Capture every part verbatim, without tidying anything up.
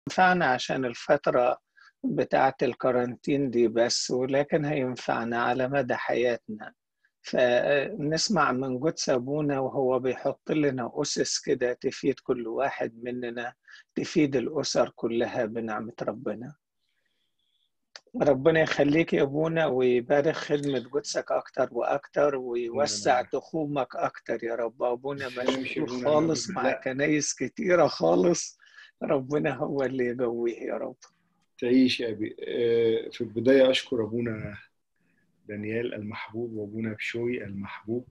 ينفعنا عشان الفترة بتاعة الكارانتين دي بس، ولكن هينفعنا على مدى حياتنا. فنسمع من قدس أبونا وهو بيحط لنا أسس كده تفيد كل واحد مننا، تفيد الأسر كلها بنعمة ربنا. ربنا يخليك يا أبونا ويبارك خدمة قدسك أكتر وأكتر ويوسع أنا تخومك أكتر يا رب. أبونا ماشي يا مشغول ابونا، انا خالص مع لا كنايس كتيرة خالص. ربنا هو اللي يقويه يا رب. تعيش يا ابي. آه، في البدايه اشكر ابونا دانيال المحبوب وابونا بشوي المحبوب.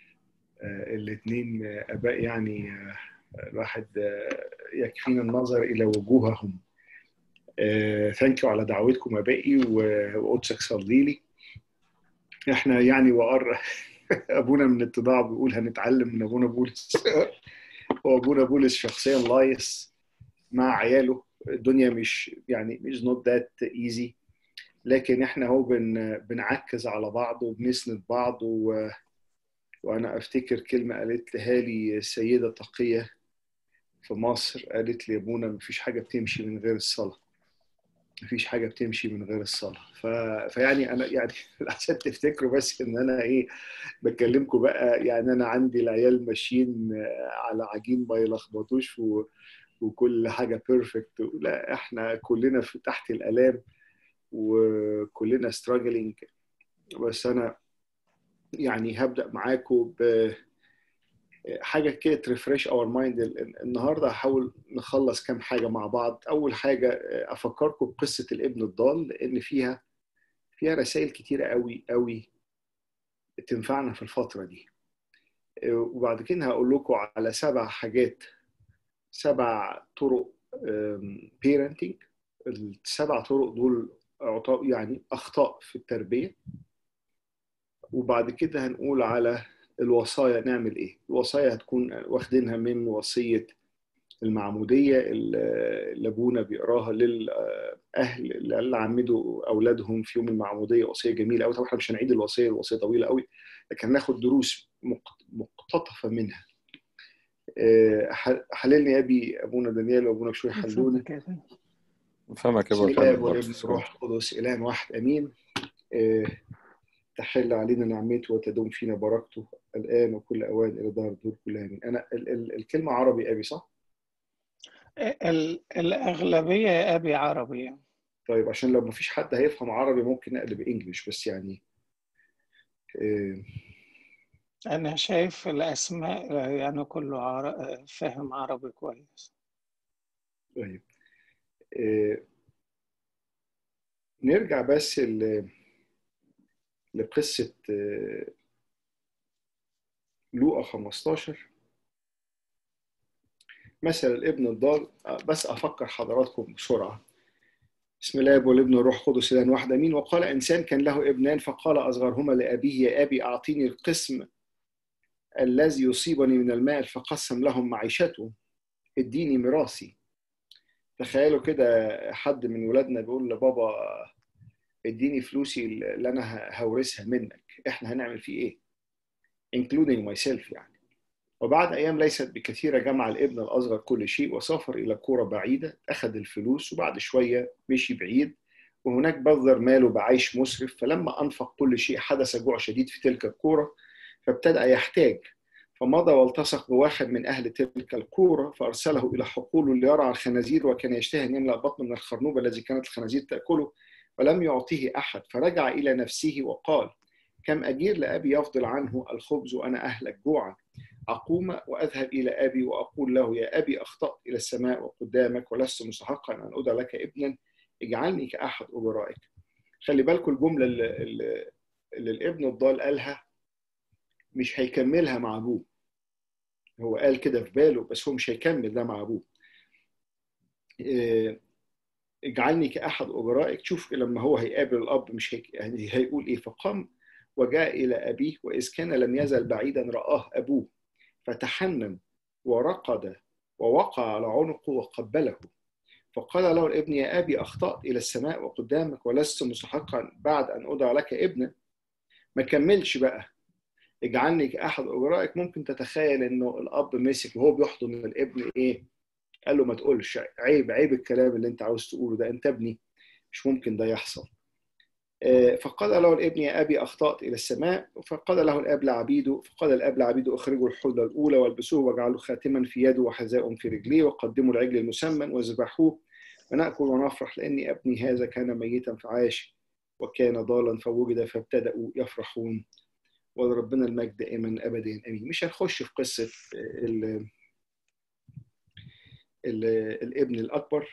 الاثنين اباء يعني. آه، الواحد آه، يكفينا النظر الى وجوههم. ثانك يو على دعوتكم ابائي، و- وقدسك صلي لي. احنا يعني وقر ابونا من الاتضاع بيقول هنتعلم من ابونا بولس. وابونا بولس شخصيا لايص مع عياله. الدنيا مش يعني مش نوت ذات ايزي، لكن احنا هو بن بنعكز على بعض وبنسند بعض. و... وانا افتكر كلمه قالت لها لي السيده تقيه في مصر، قالت لي يا ابونا مفيش حاجه بتمشي من غير الصلاه. مفيش حاجه بتمشي من غير الصلاه. ف... فيعني انا يعني عشان تفتكروا بس ان انا ايه بكلمكم بقى. يعني انا عندي العيال ماشيين على عجين ما يلخبطوش، و... وكل حاجه بيرفكت. لا، احنا كلنا في تحت الالام وكلنا struggling. بس انا يعني هبدأ معاكم بحاجة كده تريفريش اور مايند. النهاردة هحاول نخلص كام حاجة مع بعض. أول حاجة أفكركم بقصة الابن الضال، لأن فيها فيها رسائل كتيرة قوي قوي تنفعنا في الفترة دي. وبعد كده هقول لكم على سبع حاجات، سبع طرق بيرنتنج. السبع طرق دول يعني أخطاء في التربية. وبعد كده هنقول على الوصايا نعمل ايه. الوصايا هتكون واخدينها من وصية المعمودية اللي ابونا بيقراها للاهل اللي عمدوا اولادهم في يوم المعمودية. وصية جميلة قوي. طبعا احنا مش هنعيد الوصية، الوصية طويلة قوي، لكن هناخد دروس مقتطفة منها. حللني يا ابي ابونا دانيال وابونا بشوي حلوني. فهمك يا بسم ابو الله الحبيب والابن بطرس. والروح القدس اله واحد امين. تحل علينا نعمته وتدوم فينا بركته الآن وكل أوان إلى دهر الدور كلها. من أنا ال ال الكلمة عربي أبي صح؟ ال- الأغلبية يا أبي عربية. طيب عشان لو مفيش حد هيفهم عربي ممكن أقلب إنجليش بس يعني. إيه. أنا شايف الأسماء يعني كله عر... فاهم عربي كويس. طيب. إيه. نرجع بس ل- لقصة إيه لوقا خمستاشر. مثل الابن الضال. بس أفكر حضراتكم بسرعة. بسم الله والابن والروح القدس إله واحد امين. وقال انسان كان له ابنان، فقال اصغرهما لابيه يا ابي اعطيني القسم الذي يصيبني من المال، فقسم لهم معيشته. اديني ميراثي. تخيلوا كده حد من ولادنا بيقول لبابا اديني فلوسي اللي انا هورثها منك، احنا هنعمل فيه ايه؟ including myself يعني. وبعد ايام ليست بكثيره جمع الابن الاصغر كل شيء وسافر الى قرى بعيده، اخذ الفلوس وبعد شويه مشي بعيد، وهناك بذر ماله بعيش مسرف. فلما انفق كل شيء حدث جوع شديد في تلك القرى، فابتدأ يحتاج. فمضى والتصق بواحد من أهل تلك القرى فأرسله إلى حقوله ليرعى الخنازير، وكان يشتهي أن يملأ بطنه من الخرنوب الذي كانت الخنازير تأكله، ولم يعطيه أحد. فرجع إلى نفسه وقال كم أجير لأبي يفضل عنه الخبز وأنا أهلك جوعا. أقوم وأذهب إلى أبي وأقول له يا أبي أخطأت إلى السماء وقدامك ولست مستحقا أن أدعى لك ابنا، اجعلني كأحد أجرائك. خلي بالكم الجملة اللي, اللي, اللي الابن الضال قالها مش هيكملها مع أبوه. هو قال كده في باله بس هو مش هيكمل ده مع أبوه. اجعلني كأحد أجرائك. شوف لما هو هيقابل الأب مش هيك يعني هيقول إيه. فقام وجاء إلى أبيه، وإذ كان لم يزل بعيدا رآه أبوه، فتحنن ورقد ووقع على عنقه وقبله. فقال له الابن يا أبي أخطأت إلى السماء وقدامك ولست مستحقا بعد أن أدعى لك ابنا. ما كملش بقى اجعلني كأحد أجرائك. ممكن تتخيل إنه الأب مسك وهو بيحضن الابن إيه؟ قال له ما تقولش، عيب عيب الكلام اللي انت عاوز تقوله ده، انت ابني، مش ممكن ده يحصل. فقال له الابن يا أبي أخطأت إلى السماء. فقال له الأب لعبيده فقال الأب لعبيده اخرجوا الحلة الأولى والبسوه واجعلوا خاتما في يده وحذاء في رجليه وقدموا العجل المسمن وذبحوه ونأكل ونفرح، لأني ابني هذا كان ميتا فعاش وكان ضالا فوجد، فابتدأوا يفرحون. ولربنا المجد دائما أبدا آمين. مش هنخش في قصة ال ال الابن الأكبر.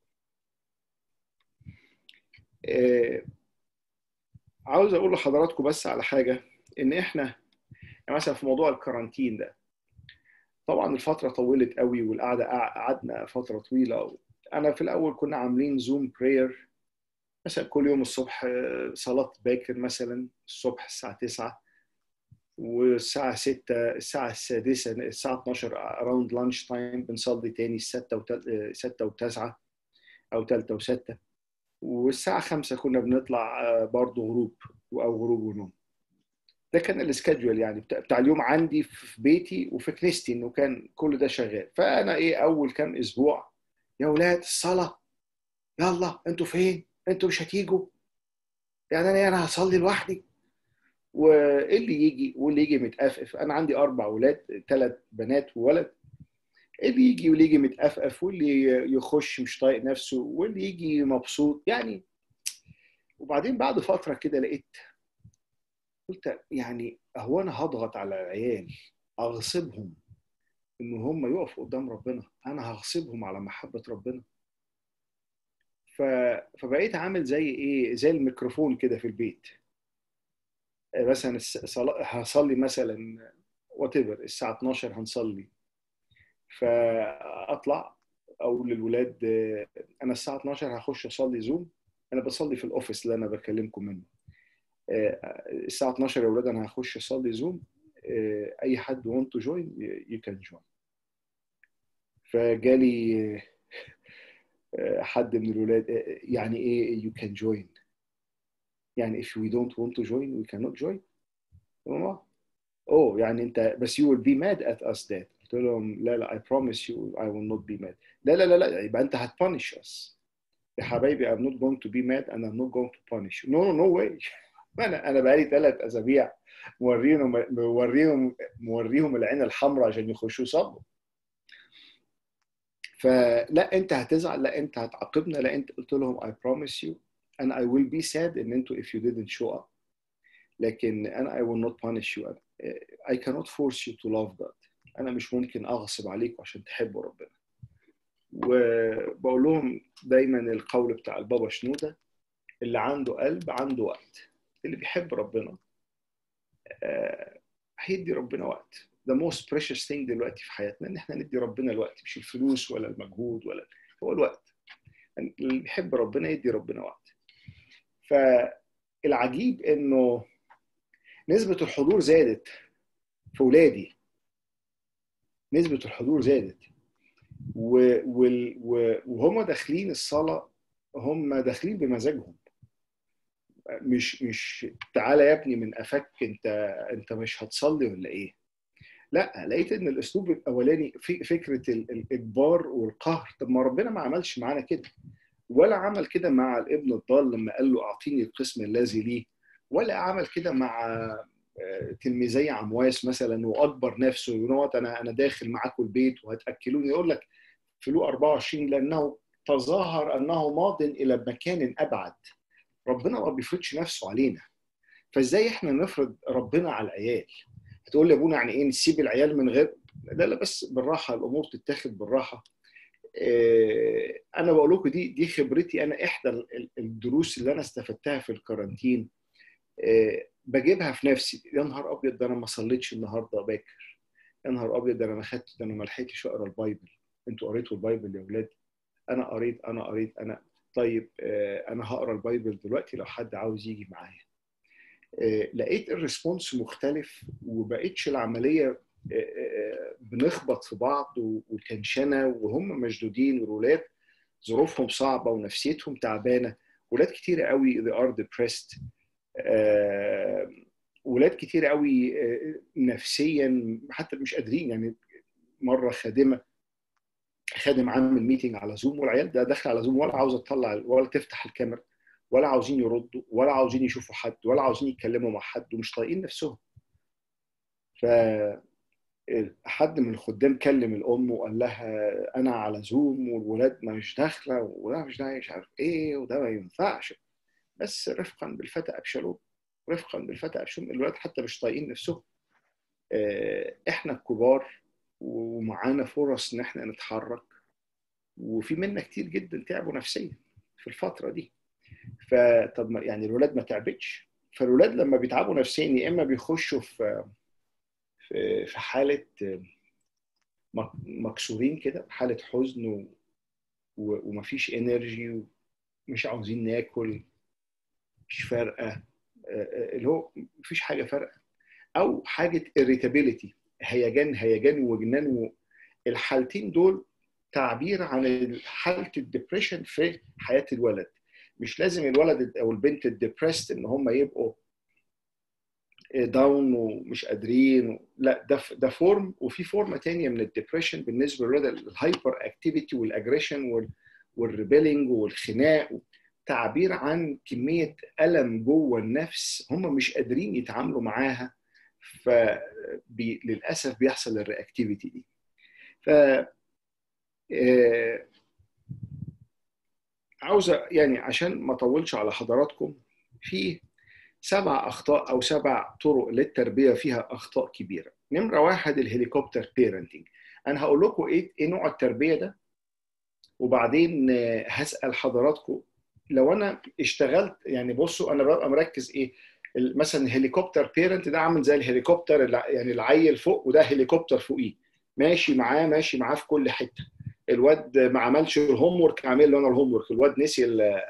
عاوز أقول لحضراتكم بس على حاجة، إن إحنا يعني مثلا في موضوع الكارانتين ده، طبعا الفترة طولت قوي والقعدة قعدنا فترة طويلة. أنا في الأول كنا عاملين زوم براير مثلا كل يوم الصبح، صلاة باكر مثلا الصبح الساعة تسعة، والساعة ستة الساعة السادسة الساعة اتناشر around lunch time بنصلي تاني ستة وتسعة أو تالتة وستة، والساعة خمسة كنا بنطلع برضه غروب أو غروب ونوم. ده كان السكادجول يعني بتاع اليوم عندي في بيتي وفي كنيستي، انه كان كل ده شغال. فانا ايه اول كام اسبوع، يا اولاد الصلاه، يلا انتوا فين؟ انتوا مش هتيجوا؟ يعني انا انا هصلي لوحدي، واللي يجي واللي يجي متأفف. انا عندي اربع اولاد، ثلاث بنات وولد. اللي يجي واللي يجي متأفف، واللي يخش مش طايق نفسه، واللي يجي مبسوط يعني. وبعدين بعد فتره كده لقيت، قلت يعني هو انا هضغط على العيال اغصبهم ان هم يقفوا قدام ربنا؟ انا هغصبهم على محبة ربنا؟ ف... فبقيت عامل زي ايه، زي الميكروفون كده في البيت. مثلا الصلاة هصلي مثلا وات ايفر الساعة اتناشر هنصلي، فاطلع اقول للولاد انا الساعة اتناشر هخش اصلي زوم. انا بصلي في الاوفيس اللي انا بكلمكم منه. الساعة اتناشر يا ولاد انا هخش اصلي زوم، اي حد want to join you can join. فجالي حد من الولاد، يعني ايه you can join؟ يعني if we don't want to join we cannot join؟ اوه يعني انت بس you will be mad at us that. قلت لهم لا لا I promise you I will not be mad. لا لا لا لا يبقى انت هتبانش us يا حبايبي. I'm not going to be mad and I'm not going to punish you. no no no way. انا انا بقالي ثلاث اسابيع موريهم موريهم موريهم العين الحمراء عشان يخشوا يصلوا. فلا انت هتزعل، لا انت هتعاقبنا، لا انت. قلت لهم I promise you and I will be sad ان انتوا if you didn't show up. لكن انا I will not punish you. I cannot force you to love God. انا مش ممكن اغصب عليكم عشان تحبوا ربنا. وبقول لهم دايما القول بتاع البابا شنودة، اللي عنده قلب عنده وقت. اللي بيحب ربنا هيدي ربنا وقت. The most precious thing دلوقتي في حياتنا ان احنا ندي ربنا الوقت، مش الفلوس ولا المجهود ولا هو الوقت. اللي بيحب ربنا يدي ربنا وقت. فالعجيب انه نسبة الحضور زادت في ولادي، نسبة الحضور زادت، وهم داخلين الصلاة هم داخلين بمزاجهم. مش مش تعالى يا ابني من قفاك، انت انت مش هتصلي ولا ايه؟ لا، لقيت ان الاسلوب الاولاني في فكره الاجبار والقهر. طب ما ربنا ما عملش معانا كده، ولا عمل كده مع الابن الضال لما قال له اعطيني القسم الذي لي، ولا عمل كده مع تلميذي عمواس مثلا واجبر نفسه يقول انا انا داخل معاكم البيت وهتاكلوني. يقول لك في لوقا أربعة وعشرين لانه تظاهر انه ماض الى مكان ابعد. ربنا ما بيفرضش نفسه علينا، فازاي احنا نفرض ربنا على العيال؟ هتقول لي ابونا يعني ايه نسيب العيال من غير؟ لا لا بس بالراحه، الامور تتاخد بالراحه. انا بقول لكم دي دي خبرتي انا، احدى الدروس اللي انا استفدتها في الكارانتين بجيبها في نفسي. يا نهار ابيض ده انا ما صليتش النهارده باكر، يا نهار ابيض ده انا ما خدت، ده انا ما لحقتش اقرا البايبل. انتوا قريتوا البايبل يا اولاد؟ انا قريت انا قريت انا طيب انا هقرا البايبل دلوقتي لو حد عاوز يجي معايا. لقيت الريسبونس مختلف، وبقيتش العمليه بنخبط في بعض وتنشنه وهم مشدودين، والولاد ظروفهم صعبه ونفسيتهم تعبانه. ولاد كتير قوي they are depressed. ولاد كتير قوي نفسيا حتى مش قادرين. يعني مره خادمه خادم عامل ميتنج على زوم، والعيال ده داخل على زوم ولا عاوزه تطلع ولا تفتح الكاميرا، ولا عاوزين يردوا، ولا عاوزين يشوفوا حد، ولا عاوزين يتكلموا مع حد، ومش طايقين نفسهم. ف حد من الخدام كلم الام وقال لها انا على زوم والولاد مش داخله، وده مش ده مش عارف ايه، وده ما ينفعش. بس رفقا بالفتى ابشالوم، رفقا بالفتى ابشالوم، الولاد حتى مش طايقين نفسهم. احنا الكبار ومعانا فرص ان احنا نتحرك، وفي منا كتير جدا تعبوا نفسيا في الفتره دي. فطب يعني الولاد ما تعبتش؟ فالولاد لما بيتعبوا نفسيا يا اما بيخشوا في في حاله مكسورين كده، حاله حزن ومفيش انرجي، ومش عاوزين ناكل، مش فارقه، اللي هو مفيش حاجه فارقه، او حاجه irritability، هيجان هيجان وجنان. الحالتين دول تعبير عن حاله الدبريشن في حياه الولد. مش لازم الولد او البنت الديبرست ان هم يبقوا داون ومش قادرين، لا، ده ده فورم، وفي فورمه ثانيه من الدبريشن بالنسبه للولد، الهايبر اكتيفيتي والاجريشن والريبيلينج والخناق، تعبير عن كميه الم جوه النفس هم مش قادرين يتعاملوا معاها، فللاسف بيحصل الرياكتيفيتي دي. ف عاوزه يعني عشان ما اطولش على حضراتكم، في سبع اخطاء او سبع طرق للتربيه فيها اخطاء كبيره. نمره واحد الهليكوبتر بيرنتنج. انا هقول لكم ايه ايه نوع التربيه ده، وبعدين هسال حضراتكم لو انا اشتغلت. يعني بصوا انا ببقى مركز ايه، مثلا الهليكوبتر بيرنت ده عامل زي الهليكوبتر، يعني العيل فوق وده هليكوبتر فوقيه، ماشي معاه ماشي معاه في كل حته. الواد ما عملش الهوم ورك، عامل له انا الهوم ورك. الواد نسي ال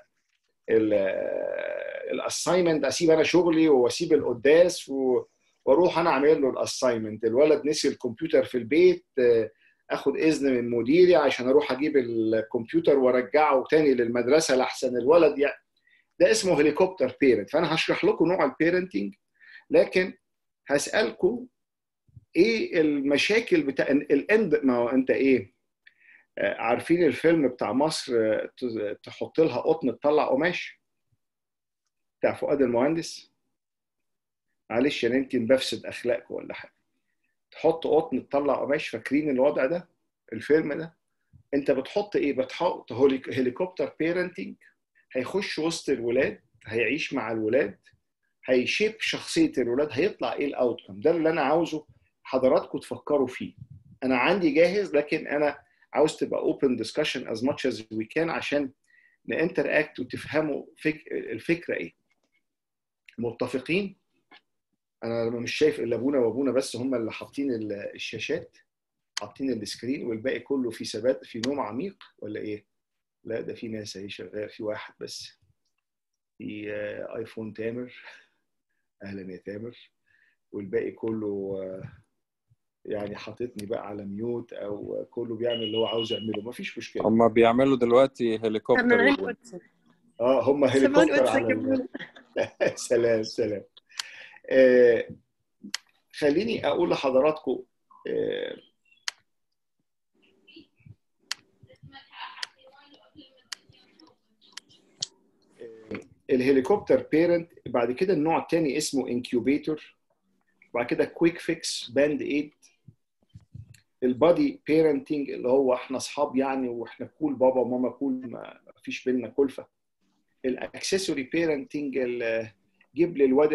الاساينمنت، اسيب انا شغلي واسيب القداس واروح انا اعمل له الاساينمنت. الولد نسي الكمبيوتر في البيت، اخد اذن من مديري عشان اروح اجيب الكمبيوتر وارجعه تاني للمدرسه لاحسن الولد يعني. ده اسمه هليكوبتر بيرنت. فانا هشرح لكم نوع البيرنتنج، لكن هسالكم ايه المشاكل بتاع الاند. ما هو انت ايه، عارفين الفيلم بتاع مصر تحط لها قطن تطلع قماش بتاع فؤاد المهندس؟ معلش انا يمكن بفسد اخلاقكم ولا حاجه. تحط قطن تطلع قماش، فاكرين الوضع ده الفيلم ده؟ انت بتحط ايه؟ بتحط هليكوبتر بيرنتنج، هيخش وسط الولاد، هيعيش مع الولاد، هيشيب شخصيه الولاد، هيطلع ايه الاوتكم. ده اللي انا عاوزه حضراتكم تفكروا فيه. انا عندي جاهز، لكن انا عاوز تبقى open discussion as much as we can عشان نانتراكت وتفهموا فك... الفكره ايه. متفقين؟ انا مش شايف الا ابونا وابونا بس هم اللي حاطين الشاشات، حاطين السكرين، والباقي كله في ثبات في نوم عميق ولا ايه؟ لا ده في ناس اهي شغال، في واحد بس في ايفون تامر. اهلا يا تامر. والباقي كله يعني حاططني بقى على ميوت، او كله بيعمل اللي هو عاوز يعمله، مفيش مشكله. هم بيعملوا دلوقتي هليكوبتر يا ابونا. اه هم هليكوبتر على سلام سلام. آه خليني اقول لحضراتكم آه الهليكوبتر بيرنت. بعد كده النوع الثاني اسمه انكيوبيتور. بعد كده كويك فيكس باند ايد. البادي بيرنتنج اللي هو احنا اصحاب يعني، واحنا كول بابا وماما كول، ما فيش بيننا كلفه. الاكسسوري بيرنتنج، جيب لي الواد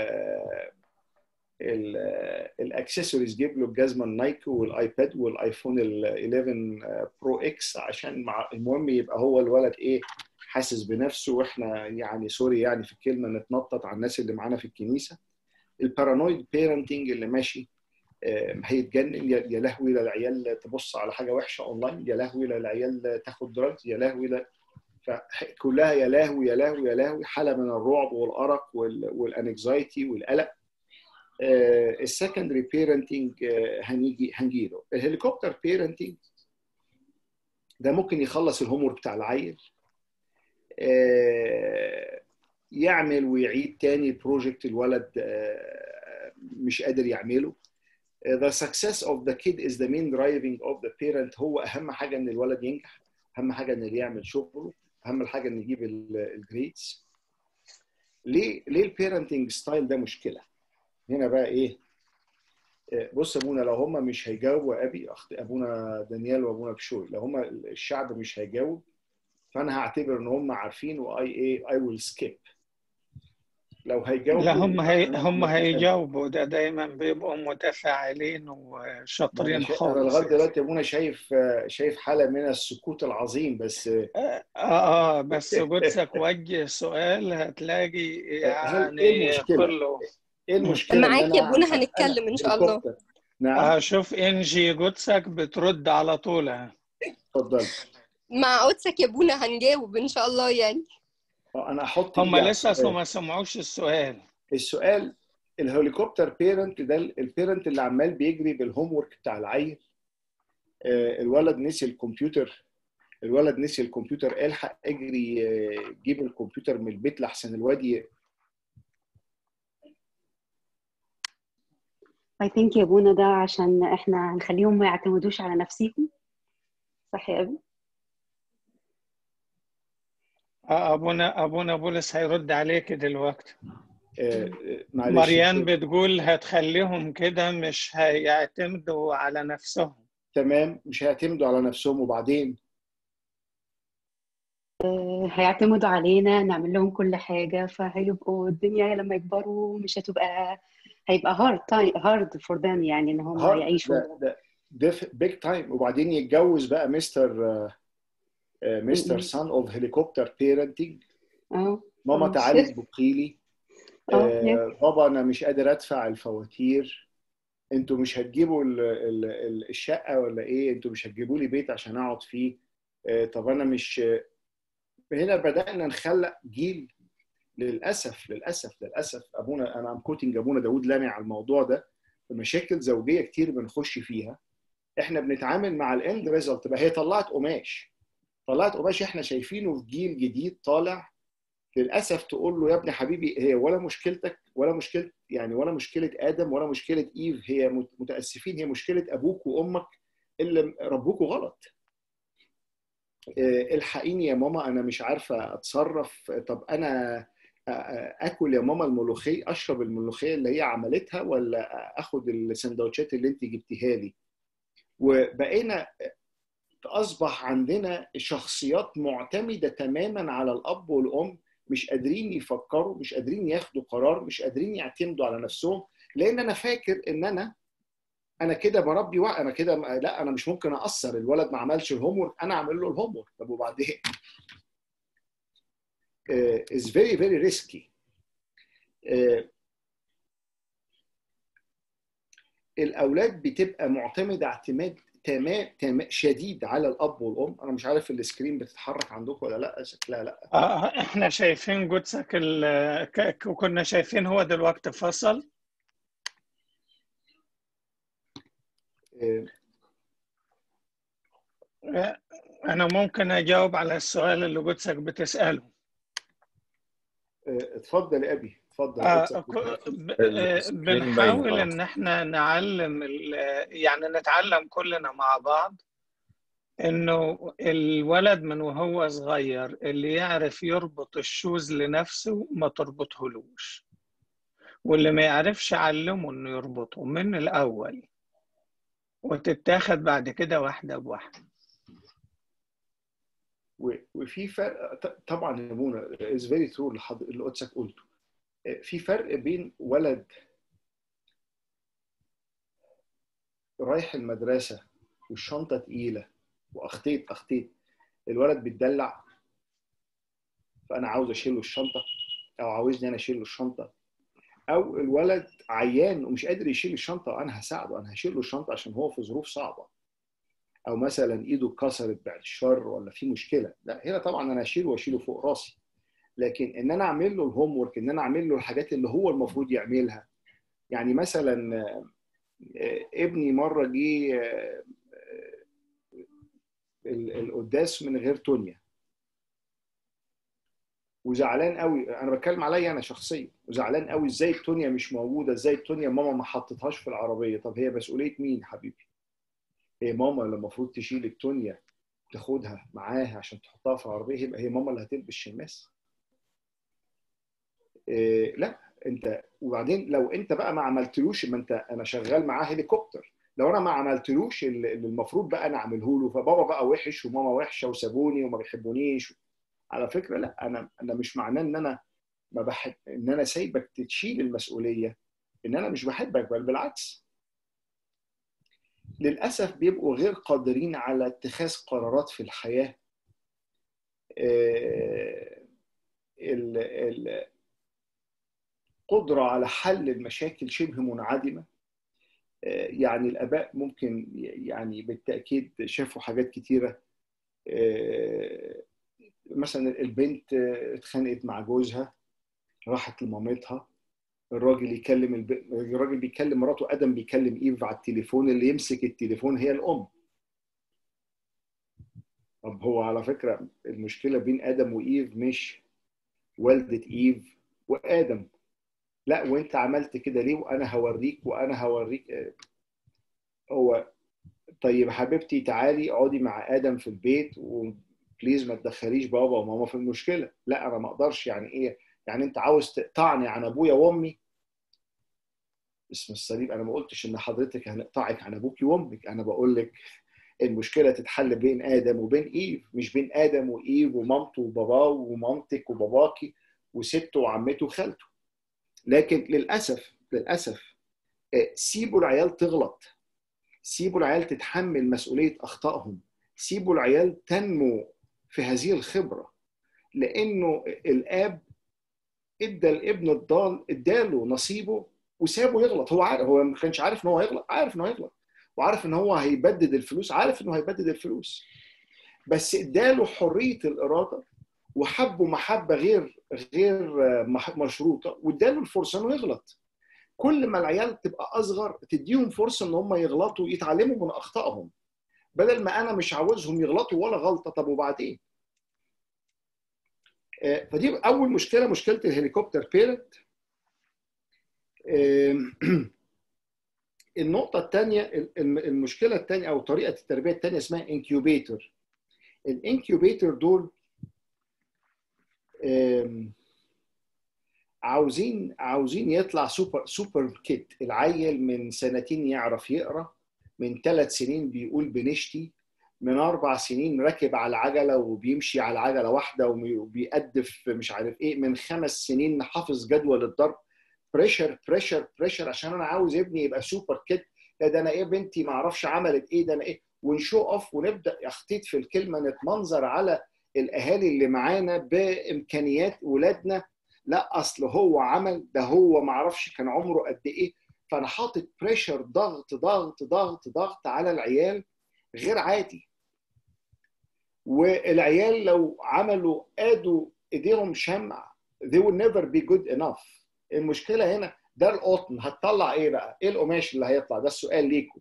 الاكسسوارز، جيب له الجزمه النايكي والايباد والايفون احداشر برو اكس، عشان مع المهم يبقى هو الولد ايه، حاسس بنفسه، واحنا يعني سوري يعني في الكلمه نتنطط على الناس اللي معانا في الكنيسه. البارانويد بيرنتنج اللي ماشي هيتجنن، يا لهوي للعيال تبص على حاجه وحشه اونلاين، يا لهوي للعيال تاخد دراجز، يا لهوي ل... فكلها يا لهوي يا لهوي يا لهوي، حاله من الرعب والارق والانكزايتي والقلق. السكندري بيرنتنج هنيجي هنجيله. الهليكوبتر بيرنتنج ده ممكن يخلص الهوم ورك بتاع العيل، يعمل ويعيد تاني بروجكت الولد مش قادر يعمله، the success of the kid is the main driving of the parent. هو اهم حاجه ان الولد ينجح، اهم حاجه ان اللي يعمل شغله، اهم حاجه ان يجيب الجريدز. ليه ليه البيرنتنج ستايل ده مشكله؟ هنا بقى ايه؟ بص يا ابونا، لو هم مش هيجاوبوا ابي اخت ابونا دانيال وابونا بشوي، لو هم الشعب مش هيجاوب فانا هعتبر ان هم عارفين واي ايه اي ويل سكيب. لو هيجاوبوا لا هم هي هم هيجاوبوا، ده دايما بيبقوا متفاعلين وشاطرين شا... خالص. انا لغايه دلوقتي يا ابونا شايف شايف حاله من السكوت العظيم. بس اه اه بس قدسك وجه سؤال هتلاقي هل ايه يعني المشكله؟ كله. ايه المشكله ان معاك يا انا ابونا، انا هنتكلم ان شاء الله. هليكوبتر؟ نعم اه شوف انجي قدسك بترد على طول. اتفضل. مع قدسك يا ابونا هنجاوب ان شاء الله يعني. انا احط هم ايدي على لسه السؤال. ما سمعوش السؤال. السؤال الهليكوبتر بيرنت ده البيرنت اللي عمال بيجري بالهوم ورك بتاع العيل. الولد نسي الكمبيوتر، الولد نسي الكمبيوتر، الحق اجري جيب الكمبيوتر من البيت لحسن الواد. I think يا ابونا ده عشان احنا هنخليهم ما يعتمدوش على نفسهم، صح يا ابي؟ آه ابونا ابونا بولس هيرد عليك دلوقتي. آه معلش. مريان بتقول هتخليهم كده مش هيعتمدوا على نفسهم. تمام، مش هيعتمدوا على نفسهم وبعدين هيعتمدوا علينا نعمل لهم كل حاجة، فهيبقوا الدنيا لما يكبروا مش هتبقى، هيبقى hard time hard for them يعني ان هم يعيشوا. ده ده بيج تايم. وبعدين يتجوز بقى مستر مستر سان اوف هليكوبتر بيرنتنج. اه ماما تعالي اطبخي لي، آه بابا انا مش قادر ادفع الفواتير، انتوا مش هتجيبوا ال ال ال الشقه ولا ايه؟ انتوا مش هتجيبوا لي بيت عشان اقعد فيه؟ آه طب انا مش. هنا بدانا نخلق جيل للاسف للاسف للاسف ابونا، انا ام كوتنج ابونا داود لامع على الموضوع ده. مشاكل زوجيه كتير بنخش فيها، احنا بنتعامل مع الاند ريزلت بقى. هي طلعت قماش، طلعت قماش احنا شايفينه في جيل جديد طالع. للاسف تقول له يا ابني حبيبي، هي ولا مشكلتك ولا مشكله يعني ولا مشكله ادم ولا مشكله ايف، هي متاسفين هي مشكله ابوك وامك اللي ربوكوا غلط. الحقيني يا ماما انا مش عارفه اتصرف، طب انا اكل يا ماما الملوخيه، اشرب الملوخيه اللي هي عملتها ولا اخد السندوتشات اللي انت جبتيها لي؟ وبقينا اصبح عندنا شخصيات معتمده تماما على الاب والام، مش قادرين يفكروا، مش قادرين ياخدوا قرار، مش قادرين يعتمدوا على نفسهم. لان انا فاكر ان انا انا كده بربي وقت، انا كده لا انا مش ممكن اقصر، الولد ما عملش الهوم ورك انا اعمل له الهوم ورك. طب وبعدين؟ is very very risky. uh, الاولاد بتبقى معتمده اعتماد تمام تمام شديد على الاب والام. انا مش عارف السكرين بتتحرك عندكم ولا لا، شكلها لا. آه احنا شايفين جودسك وكنا شايفين هو دلوقتي فصل. انا ممكن اجاوب على السؤال اللي جودسك بتساله. اتفضل يا ابي اتفضل. آه بنحاول ان احنا نعلم يعني نتعلم كلنا مع بعض انه الولد من وهو صغير اللي يعرف يربط الشوز لنفسه ما تربطهولوش، واللي ما يعرفش علمه انه يربطه من الاول، وتتاخد بعد كده واحده بواحده. وفي فرق طبعا يا منى، از فيري ترو اللي قدسك قلته. في فرق بين ولد رايح المدرسه والشنطه تقيله واخطيت اخطيت، الولد بيتدلع فانا عاوز اشيل له الشنطه او عاوزني انا اشيل له الشنطه، او الولد عيان ومش قادر يشيل الشنطه وانا هساعده، انا هشيل له الشنطه عشان هو في ظروف صعبه، او مثلا ايده اتكسرت بعد الشر ولا في مشكله. لا هنا طبعا انا هشيله واشيله فوق راسي. لكن ان انا اعمل له الهوم ورك، ان انا اعمل له الحاجات اللي هو المفروض يعملها. يعني مثلا ابني مره جه القداس من غير تونيا، وزعلان قوي، انا بتكلم عليا انا شخصيا، وزعلان قوي ازاي التونيا مش موجوده، ازاي التونيا ماما ما حطتهاش في العربيه. طب هي مسؤوليه مين حبيبي؟ هي ماما اللي المفروض تشيل التونيا تاخدها معاها عشان تحطها في العربيه، يبقى هي ماما اللي هتلبس شماس؟ إيه لا انت. وبعدين لو انت بقى ما عملتلوش، ما انت انا شغال معاه هليكوبتر، لو انا ما عملتلوش اللي المفروض بقى انا اعمله له، فبابا بقى وحش وماما وحشه وسابوني وما بيحبونيش. على فكره لا، انا انا مش معناه ان انا ما بحب ان انا سايبك تشيل المسؤوليه ان انا مش بحبك، بل بالعكس. للاسف بيبقوا غير قادرين على اتخاذ قرارات في الحياه. القدره على حل المشاكل شبه منعدمه. يعني الاباء ممكن يعني بالتاكيد شافوا حاجات كتيره. مثلا البنت اتخانقت مع جوزها، راحت لمامتها، الراجل يكلم الب... الراجل بيكلم مراته، ادم بيكلم ايف على التليفون، اللي يمسك التليفون هي الام. طب هو على فكره المشكله بين ادم وايف مش والده ايف وادم، لا وانت عملت كده ليه وانا هوريك وانا هوريك. هو طيب حبيبتي تعالي اقعدي مع ادم في البيت وبليز ما تدخليش بابا وماما في المشكله. لا انا ما اقدرش. يعني ايه؟ يعني انت عاوز تقطعني عن ابويا وامي؟ اسم الصليب، انا ما قلتش ان حضرتك هنقطعك عن ابوكي وامك، انا بقول لك المشكله تتحل بين ادم وبين ايف، مش بين ادم وايف ومامته وباباه ومامتك وباباكي وسته وعمته وخالته. لكن للاسف للاسف سيبوا العيال تغلط، سيبوا العيال تتحمل مسؤوليه اخطائهم، سيبوا العيال تنمو في هذه الخبره. لانه الاب ادى الابن الضال اداله نصيبه وسابه يغلط. هو عارف، هو ما كانش عارف ان هو هيغلط، عارف انه هيغلط، وعارف ان هو هيبدد الفلوس، عارف انه هيبدد الفلوس، بس اداله حريه الاراده وحبه محبه غير غير مشروطه، واداله الفرصه انه يغلط. كل ما العيال تبقى اصغر تديهم فرصه ان هم يغلطوا يتعلموا من اخطائهم، بدل ما انا مش عاوزهم يغلطوا ولا غلطه. طب وبعدين؟ فدي اول مشكله، مشكله الهليكوبتر بيرنت. النقطة الثانية، المشكلة الثانية أو طريقة التربية الثانية اسمها انكيوبيتور. الانكيوبيتور دول عاوزين عاوزين يطلع سوبر سوبر كيت. العيل من سنتين يعرف يقرأ، من ثلاث سنين بيقول بنشتي، من أربع سنين راكب على العجلة وبيمشي على عجلة واحدة وبيقدف مش عارف إيه، من خمس سنين حافظ جدول الضرب. بريشر بريشر بريشر عشان انا عاوز ابني يبقى سوبر كيد. لا ده انا ايه بنتي ما اعرفش عملت ايه، ده انا ايه، ونشو اوف ونبدا اخطيط في الكلمه، نتمنظر على الاهالي اللي معانا بامكانيات اولادنا. لا اصل هو عمل ده، هو ما اعرفش كان عمره قد ايه. فانا حاطط بريشر، ضغط ضغط ضغط ضغط على العيال غير عادي. والعيال لو عملوا ادوا ايديهم شمع they will never be good enough. المشكله هنا ده القطن، هتطلع ايه بقى؟ ايه القماش اللي هيطلع؟ ده السؤال ليكم.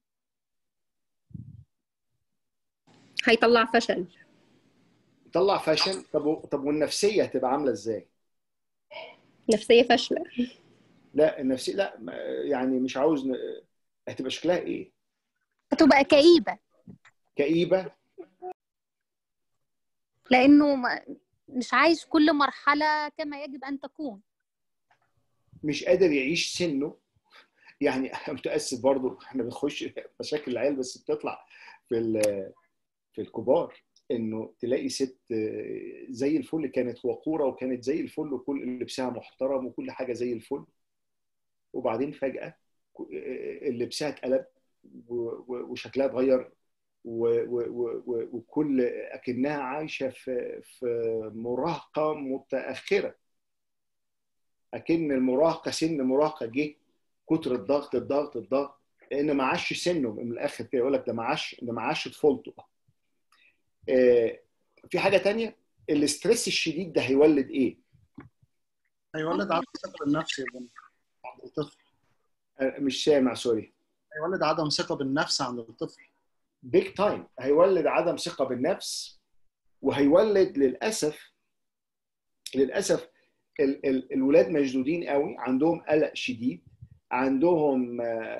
هيطلع فشل. يطلع فشل. طب طب والنفسيه هتبقى عامله ازاي؟ نفسيه فاشله. لا النفسيه لا، يعني مش عاوز ن... هتبقى شكلها ايه؟ هتبقى كئيبه. كئيبه لانه مش عايش كل مرحله كما يجب ان تكون، مش قادر يعيش سنه. يعني متاسف برضو احنا بنخش مشاكل العيال بس بتطلع في في الكبار، انه تلاقي ست زي الفل كانت وقوره وكانت زي الفل وكل لبسها محترم وكل حاجه زي الفل، وبعدين فجاه لبسها اتقلب وشكلها اتغير وكل اكنها عايشه في في مراهقه متاخره، اكن المراهقه سن مراهقه جه كتر الضغط الضغط الضغط لان ما عاش سنه. من الاخر كده يقول لك ده ما عاش ده ما عاش طفولته. آه في حاجه تانية، الاسترس الشديد ده هيولد ايه؟ هيولد عدم ثقه بالنفس يا ابني عند الطفل. آه مش سامع سوري. هيولد عدم ثقه بالنفس عند الطفل. بيج تايم. هيولد عدم ثقه بالنفس، وهيولد للاسف للاسف ال ال الولاد مشدودين قوي، عندهم قلق شديد، عندهم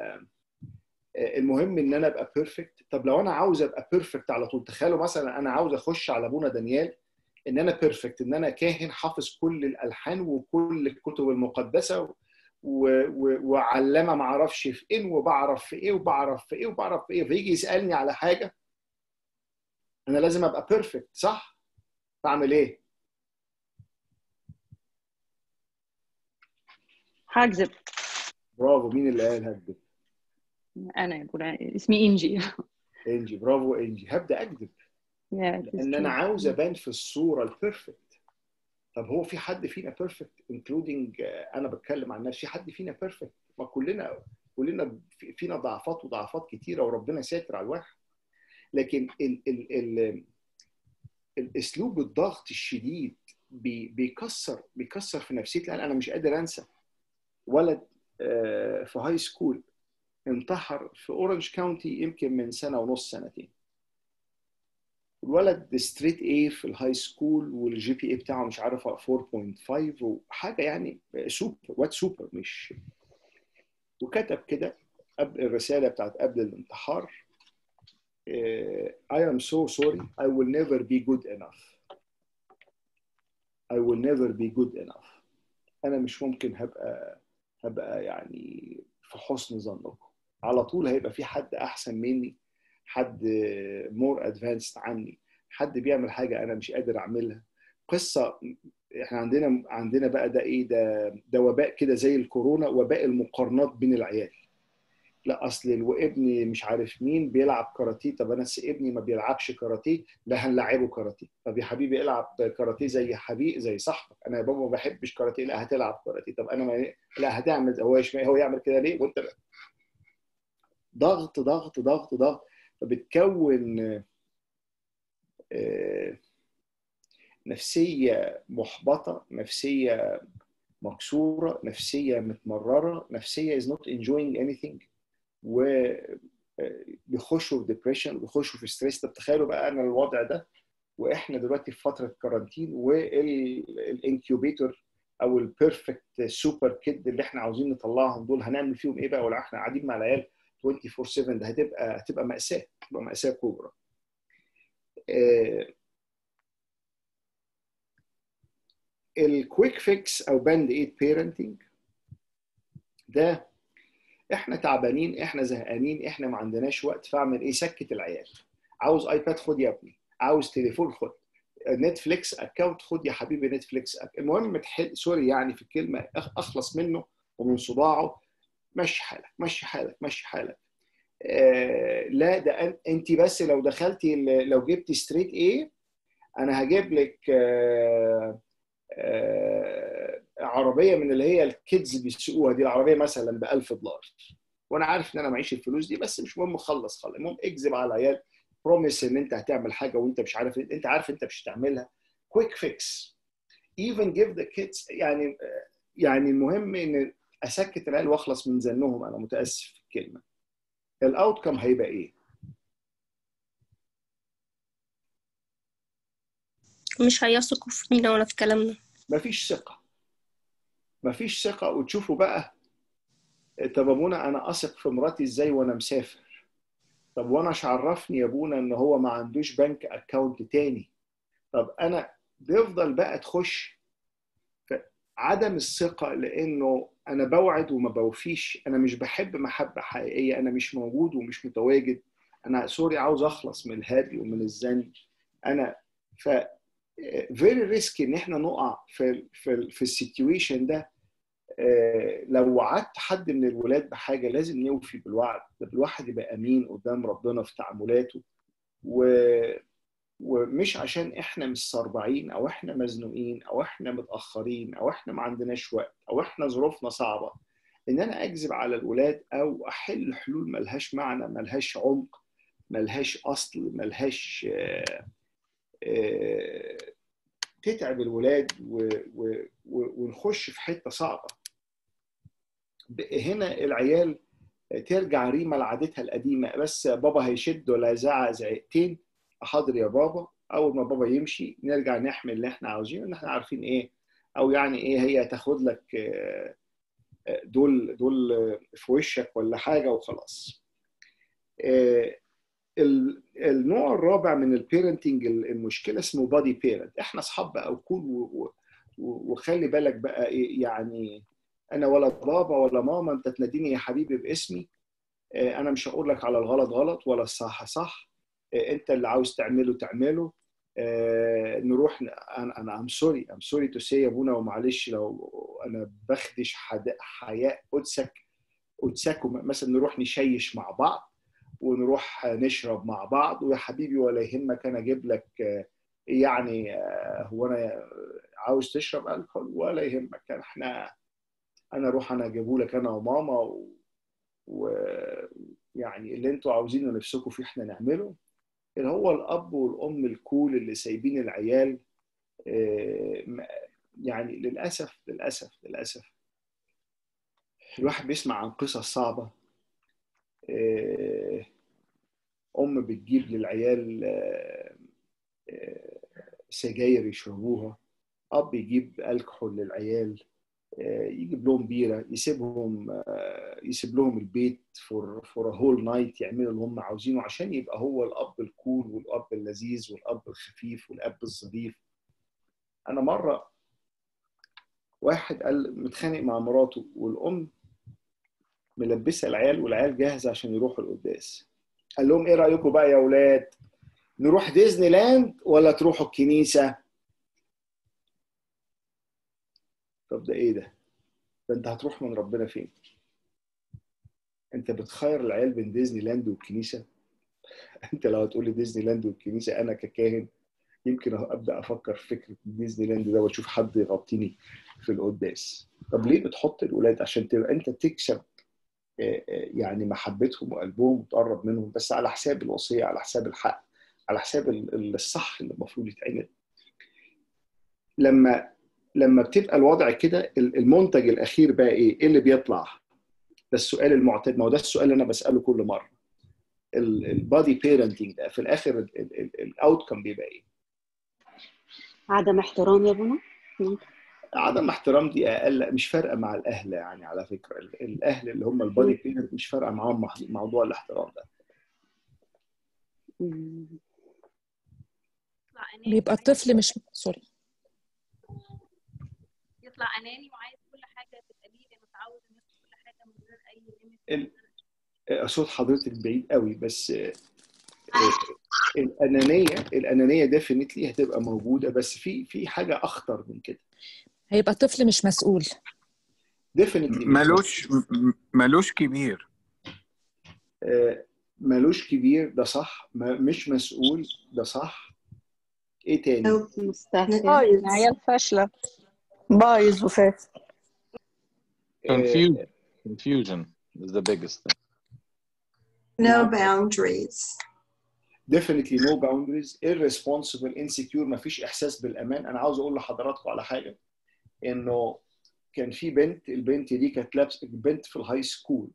المهم ان انا ابقى بيرفكت. طب لو انا عاوز ابقى بيرفكت على طول، تخيلوا مثلا انا عاوز اخش على ابونا دانيال ان انا بيرفكت، ان انا كاهن حافظ كل الالحان وكل الكتب المقدسه وعلامه ما اعرفش في ايه وبعرف في ايه وبعرف في ايه وبعرف في ايه، فيجي يسالني على حاجه انا لازم ابقى بيرفكت، صح؟ بعمل ايه؟ هكذب. برافو. مين اللي قال هكذب؟ انا يقول اسمي انجي. انجي، برافو انجي. هبدا اكذب لان انا عاوز ابان في الصوره البيرفكت. طب هو في حد فينا بيرفكت انكلودينج انا بتكلم عن نفسي؟ في حد فينا بيرفكت؟ ما كلنا كلنا فينا ضعفات وضعفات كتيره وربنا ساتر على الواحد. لكن ال ال ال الاسلوب الضغط الشديد بي بيكسر بيكسر في نفسيتي. انا مش قادر انسى ولد في هاي سكول انتحر في اورنج كاونتي يمكن من سنه ونص سنتين. الولد ستريت اي في الهاي سكول والجي بي اي بتاعه مش عارف أربعة فاصلة خمسة وحاجه يعني سوبر وات سوبر مش. وكتب كده قبل الرساله بتاعت قبل الانتحار I am so sorry I will never be good enough I will never be good enough. انا مش ممكن هبقى هبقى يعني في حسن ظنكم. على طول هيبقى في حد احسن مني، حد مور ادفانسد عني، حد بيعمل حاجه انا مش قادر اعملها. قصه احنا عندنا عندنا بقى ده ايه ده ده وباء كده زي الكورونا، وباء المقارنات بين العيال. لا اصل وابني مش عارف مين بيلعب كاراتيه، طب انا ابني ما بيلعبش كاراتيه، لا هنلعبه كاراتيه. طب يا حبيبي العب كاراتيه زي حبيبي زي صاحبك. انا يا بابا ما بحبش كاراتيه، لا هتلعب كاراتيه. طب انا ما لا هتعمل هو هو يعمل كده ليه وانت بقى. ضغط ضغط ضغط ضغط فبتكون نفسيه محبطه، نفسيه مكسوره، نفسيه متمرره، نفسيه is not enjoying anything، و بيخشوا في ديبريشن وبيخشوا في ستريس. طب تخيلوا بقى انا الوضع ده واحنا دلوقتي في فتره كارانتين والانكيوبيتور او البيرفكت سوبر كيد اللي احنا عاوزين نطلعهم دول هنعمل فيهم ايه بقى ولا احنا قاعدين مع العيال أربعة وعشرين سبعة؟ ده هتبقى هتبقى مأساة، هتبقى مأساة كبرى. الكويك فيكس او باند ايد بيرنتنج ده احنا تعبانين، احنا زهقانين، احنا ما عندناش وقت، فاعمل ايه؟ سكت العيال. عاوز ايباد خد يا ابني، عاوز تليفون خد، نتفليكس اكونت خد يا حبيبي نتفليكس. المهم تحل سوري يعني في الكلمه، اخلص منه ومن صداعه. مشي حالك مشي حالك مشي حالك. آه لا ده انت بس لو دخلتي لو جبتي ستريت ايه انا هجيب لك آه آه عربيه من اللي هي الكيدز بيسوقوها دي، العربيه مثلا ب ألف دولار، وانا عارف ان انا معيش الفلوس دي بس مش مهم، خلص خلص. المهم اكذب على العيال، بروميس ان انت هتعمل حاجه وانت مش عارف، انت عارف انت مش هتعملها. كويك فيكس even give the kids يعني يعني المهم ان اسكت العيال واخلص من زنهم. انا متاسف في الكلمه. الاوت كم هيبقى ايه؟ مش هيثقوا فينا ولا في كلامنا. مفيش ثقه مفيش ثقه. وتشوفوا بقى طب ابونا انا اثق في مراتي ازاي وانا مسافر؟ طب وانا ايش عرفني يا ابونا ان هو ما عندوش بنك اكاونت تاني؟ طب انا بيفضل بقى تخش عدم الثقه لانه انا بوعد وما بوفيش، انا مش بحب محبه حقيقيه، انا مش موجود ومش متواجد، انا سوري عاوز اخلص من الهري ومن الزن. انا ف فيري ريسكي ان احنا نقع في في في السيتويشن ده. لو وعدت حد من الولاد بحاجه لازم نوفي بالوعد. الواحد يبقى امين قدام ربنا في تعاملاته، و ومش عشان احنا مش صربعين او احنا مزنوقين او احنا متاخرين او احنا ما عندناش وقت او احنا ظروفنا صعبه ان انا اكذب على الولاد او احل حلول ملهاش معنى، ملهاش عمق، ملهاش اصل، ملهاش آآ آآ تتعب الولاد و... و... ونخش في حته صعبه. هنا العيال ترجع ريما لعادتها القديمه، بس بابا هيشد ولا هيزعق زعقتين، حاضر يا بابا اول ما بابا يمشي نرجع نحمل اللي احنا عاوزينه، ان احنا عارفين ايه، او يعني ايه هي تاخد لك دول دول في وشك ولا حاجه وخلاص. النوع الرابع من البيرنتنج المشكله اسمه بادي بيرنت. احنا اصحاب بقى وكل، وخلي بالك بقى ايه يعني، انا ولا بابا ولا ماما انت تناديني يا حبيبي باسمي، انا مش هقول لك على الغلط غلط ولا الصح صح، انت اللي عاوز تعمله تعمله. نروح، انا انا ام سوري ام سوري تو سي يا ابونا، ومعلش لو انا بخدش حياء قدسك قدسكم، مثلا نروح نشيش مع بعض ونروح نشرب مع بعض، ويا حبيبي ولا يهمك انا اجيب لك يعني، هو انا عاوز تشرب الكحول ولا يهمك، احنا انا اروح انا اجيبه لك انا وماما، ويعني اللي انتوا عاوزينه نفسكم فيه احنا نعمله. اللي هو الاب والام الكول اللي سايبين العيال، يعني للاسف للاسف للاسف الواحد بيسمع عن قصص صعبه. ام بتجيب للعيال سجاير يشربوها، اب يجيب الكحول للعيال، يجيب لهم بيره، يسيبهم يسيب لهم البيت فور فور هول نايت، يعملوا اللي هم عاوزينه عشان يبقى هو الاب الكول والاب اللذيذ والاب الخفيف والاب الظريف. انا مره واحد قال متخانق مع مراته والام ملبسه العيال والعيال جاهزه عشان يروحوا القداس، قال لهم ايه رايكم بقى يا اولاد، نروح ديزني لاند ولا تروحوا الكنيسه؟ طب ده ايه ده؟ ده انت هتروح من ربنا فين؟ انت بتخير العيال بين ديزني لاند والكنيسه؟ انت لو هتقول لي ديزني لاند والكنيسه، انا ككاهن يمكن ابدا افكر في فكره ديزني لاند ده واشوف حد يغطيني في القداس. طب ليه بتحط الاولاد؟ عشان تبقى انت تكسب يعني محبتهم وقلبهم وتقرب منهم، بس على حساب الوصيه، على حساب الحق، على حساب الصح اللي المفروض يتعمل. لما لما بتبقى الوضع كده، المنتج الاخير بقى ايه؟ ايه اللي بيطلع؟ ده السؤال المعتاد، ما هو ده السؤال اللي انا بساله كل مره. البادي بيرنتنج ده في الاخر الاوت كم بيبقى ايه؟ عدم احترام يا بنا. عدم احترام دي اقل، مش فارقه مع الاهل يعني، على فكره الاهل اللي هم البادي بيرنت مش فارقه معاهم موضوع الاحترام ده. بيبقى الطفل مش سوري يطلع اناني وعايز كل حاجه تبقى ليه، لانه متعود انه كل حاجه من غير اي ليميت. صوت حضرتك بعيد قوي، بس الانانيه الانانيه ديفينتلي هتبقى موجوده، بس في في حاجه اخطر من كده. هيبقى الطفل مش مسؤول ديفينتلي ملوش ملوش كبير. ملوش كبير ده صح، مش مسؤول ده صح. ايه تاني؟ بايظ، عيال فاشله، بايظ وفاشل. Confusion. Confusion is the biggest thing. No boundaries. Definitely no boundaries. Irresponsible, insecure، مفيش إحساس بالأمان. أنا عاوز أقول لحضراتكم على حاجة، إنه كان في بنت، البنت دي كانت لابسة، بنت في الهاي سكول،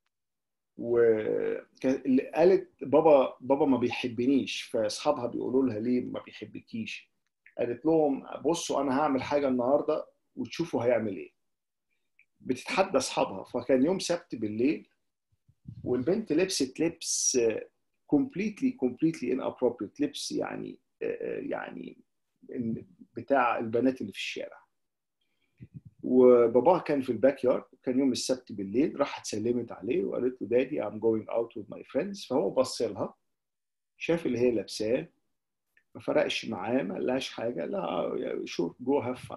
وقالت بابا بابا ما بيحبنيش، فأصحابها بيقولوا لها ليه ما بيحبكيش؟ قالت لهم بصوا أنا هعمل حاجة النهاردة وتشوفوا هيعمل إيه. بتتحدى أصحابها، فكان يوم سبت بالليل، والبنت لبست لبس completely completely inappropriate، لبس يعني يعني بتاع البنات اللي في الشارع. وباباها كان في الباك يارد، كان يوم السبت بالليل، راحت سلمت عليه وقالت له دادي I'm going out with my friends. فهو بص لها، شاف اللي هي لابساه، ما فرقش معاه، ما قالهاش حاجه، لا شوف جو هاف فن.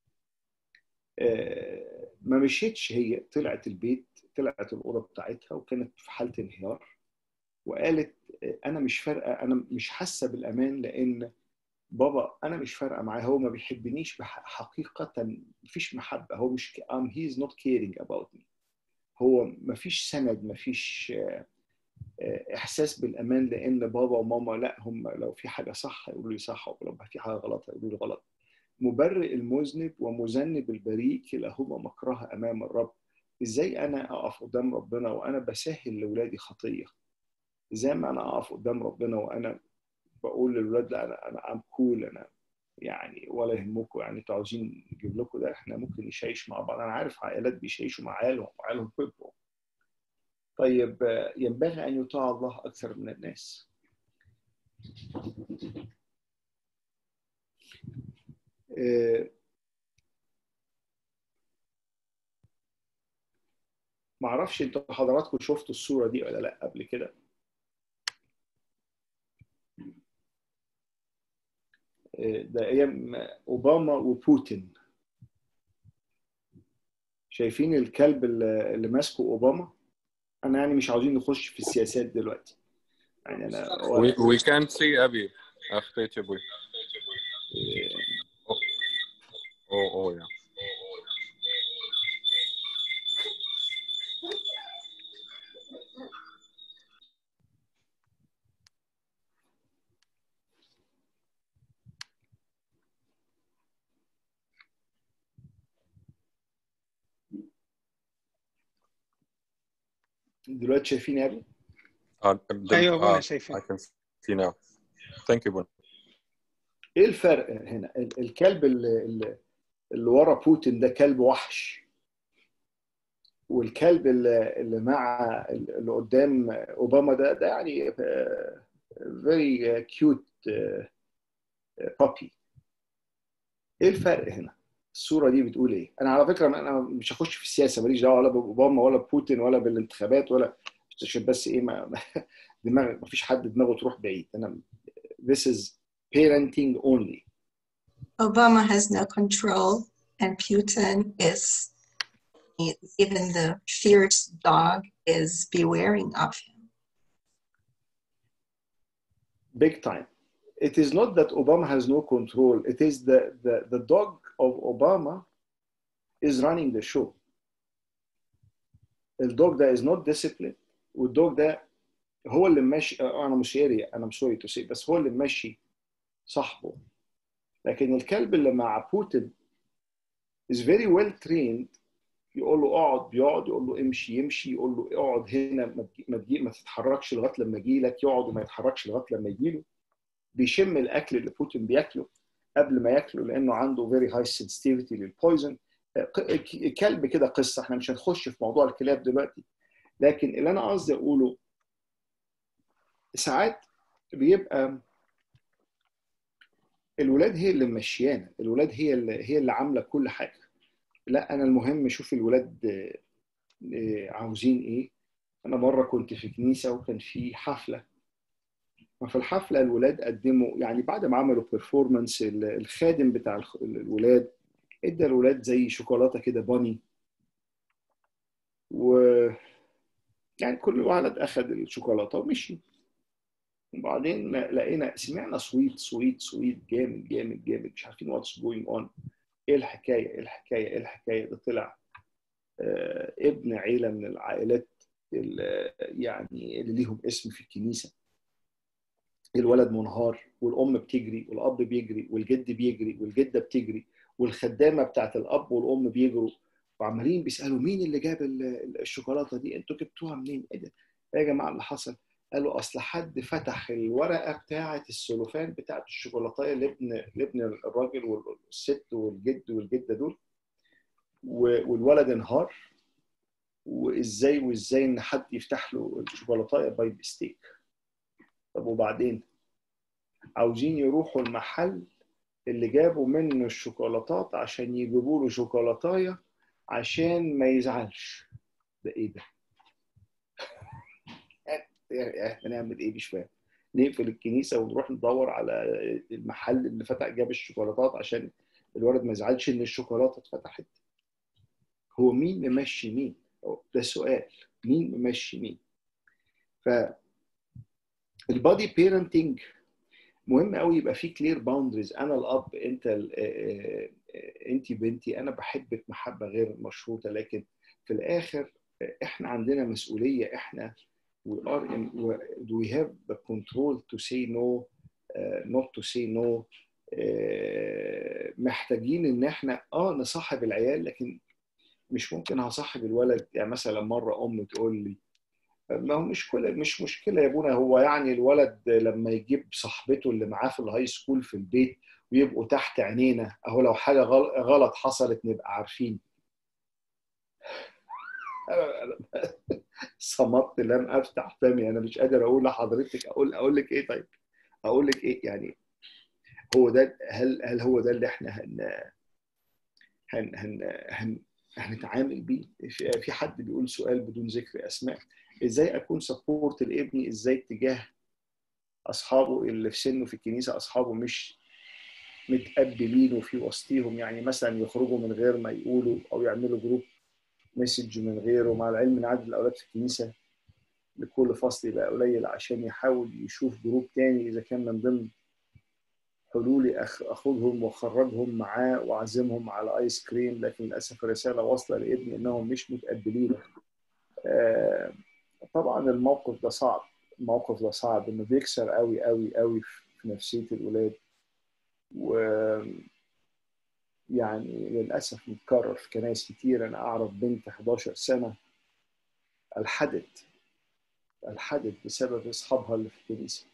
ما مشيتش هي، طلعت البيت، طلعت الاوضه بتاعتها، وكانت في حاله انهيار، وقالت انا مش فارقه، انا مش حاسه بالامان، لان بابا انا مش فارقه معاه، هو ما بيحبنيش حقيقه، مفيش محبه، هو مش um, he is not caring about me، هو مفيش سند، مفيش احساس بالامان، لان بابا وماما لا، هم لو في حاجه صح يقولوا لي صح، ولو في حاجه غلط يقولوا لي غلط. مبرئ المذنب ومذنب البريء كلاهما مكره امام الرب. ازاي انا اقف قدام ربنا وانا بسهل لاولادي خطيه؟ زي ما انا اقف قدام ربنا وانا بقول للولاد لا انا انا ام كول انا يعني ولا يهمكم يعني انتوا عاوزين نجيب لكم ده احنا ممكن نشيش مع بعض. انا عارف عائلات بيشيشوا مع عيالهم وعيالهم كبروا. طيب ينبغي ان يطاع الله اكثر من الناس. ما اعرفش انتوا حضراتكم شفتوا الصوره دي ولا لا قبل كده. ده ايام اوباما وبوتين. شايفين الكلب اللي ماسكه اوباما؟ انا يعني مش عاوزين نخش في السياسات دلوقتي يعني انا we, we can't see ابي اخطيت يا ابوي. اوه اوه يا دلوقتي شايفين يا ابي؟ ايوه انا شايفين. I can see now. Thank you بون. ايه الفرق هنا؟ الكلب اللي, اللي ورا بوتين ده كلب وحش، والكلب اللي مع اللي قدام اوباما ده ده يعني very cute puppy. ايه الفرق هنا؟ الصوره دي بتقول ايه؟ انا على فكره انا مش هخش في السياسه، ماليش دعوه ولا باوباما ولا ببوتين ولا بالانتخابات ولا عشان بس ايه ما دماغ ما فيش حد دماغه تروح بعيد. انا this is parenting only. Obama has no control and Putin is, even the fierce dog is bewaring of him. Big time. It is not that Obama has no control. It is the, the, the dog of Obama is running the show. الدوج ده is not disciplined والدوج ده هو اللي ماشي. انا مش هيري انا مش سوري تو سي بس هو اللي ماشي صاحبه. لكن الكلب اللي مع بوتين is very well trained. يقول له اقعد بيقعد، يقول له امشي يمشي، يقول له اقعد هنا ما تجي ما تتحركش لغايه لما اجي لك، يقعد وما يتحركش لغايه لما يجي له. بيشم الاكل اللي بوتين بياكله قبل ما ياكله لانه عنده very high sensitivity للبويزن. كلب كده قصه، احنا مش هنخش في موضوع الكلاب دلوقتي. لكن اللي انا قصدي اقوله ساعات بيبقى الولاد هي اللي ماشيانا، الولاد هي اللي هي اللي عامله كل حاجه. لا انا المهم شوف الولاد عاوزين ايه. انا مره كنت في كنيسه وكان في حفله، وفي الحفله الولاد قدموا يعني بعد ما عملوا بيرفورمانس الخادم بتاع الولاد ادى الولاد زي شوكولاته كده باني، و يعني كل ولد اخذ الشوكولاته ومشي. وبعدين لقينا سمعنا صويت صويت صويت جامد جامد جامد، مش عارفين واتس جوينج اون. ايه الحكايه ايه الحكايه ايه الحكايه ده طلع آه ابن عيله من العائلات اللي يعني اللي ليهم اسم في الكنيسه. الولد منهار والام بتجري والاب بيجري والجد بيجري والجده بتجري والخدامه بتاعت الاب والام بيجروا وعمالين بيسالوا مين اللي جاب الشوكولاته دي، انتوا جبتوها منين؟ ايه ده يا جماعه اللي حصل؟ قالوا اصل حد فتح الورقه بتاعه السلوفان بتاعه الشوكولاته لابن لابن الراجل والست والجد والجده دول، والولد انهار. وازاي وازاي ان حد يفتح له الشوكولاته باي ميستيك؟ طب وبعدين عاوزين يروحوا المحل اللي جابوا منه الشوكولاتات عشان يجيبوا له شوكولاتايه عشان ما يزعلش. ده ايه ده؟ هنعمل ايه مش فاهم. نقفل الكنيسه ونروح ندور على المحل اللي فتح جاب الشوكولاتات عشان الولد ما يزعلش ان الشوكولاته اتفتحت. هو مين ممشي مين؟ ده سؤال، مين ممشي مين؟ ف البادي بيرنتنج مهم قوي يبقى فيه كلير باوندريز. انا الاب، انت انت بنتي، انا بحبك محبه غير مشروطه، لكن في الاخر احنا عندنا مسؤوليه. احنا we are in we have the control to say no uh, not to say no. uh, محتاجين ان احنا اه نصاحب العيال، لكن مش ممكن هصاحب الولد. يعني مثلا مره ام تقول لي ما هو مش كل مش مشكله يا ابونا. هو يعني الولد لما يجيب صاحبته اللي معاه في الهاي سكول في البيت ويبقوا تحت عينينا، اهو لو حاجه غلط حصلت نبقى عارفين. صمت لم افتح فمي، انا مش قادر اقول لحضرتك اقول اقول لك ايه. طيب اقول لك ايه يعني؟ هو ده هل هل هو ده اللي احنا هن هن هن, هن هنتعامل بيه؟ في حد بيقول سؤال بدون ذكر اسماء، ازاي اكون سبورت لابني ازاي تجاه اصحابه اللي في سنه في الكنيسه، اصحابه مش متقبلين وفي وسطيهم، يعني مثلا يخرجوا من غير ما يقولوا او يعملوا جروب مسج من غيره، مع العلم ان عدد الاولاد في الكنيسه لكل فصل يبقى قليل، عشان يحاول يشوف جروب تاني اذا كان من ضمن حلولي اخدهم واخرجهم معاه واعزمهم على ايس كريم. لكن للاسف الرساله واصله لابني انهم مش متقبلين. آه طبعا الموقف ده صعب، الموقف ده صعب انه بيكسر قوي قوي قوي في نفسيه الولاد، و يعني للاسف متكرر في كنايس كتير. انا اعرف بنت حداشر سنه الحدت الحدت بسبب اصحابها اللي في الكنيسه.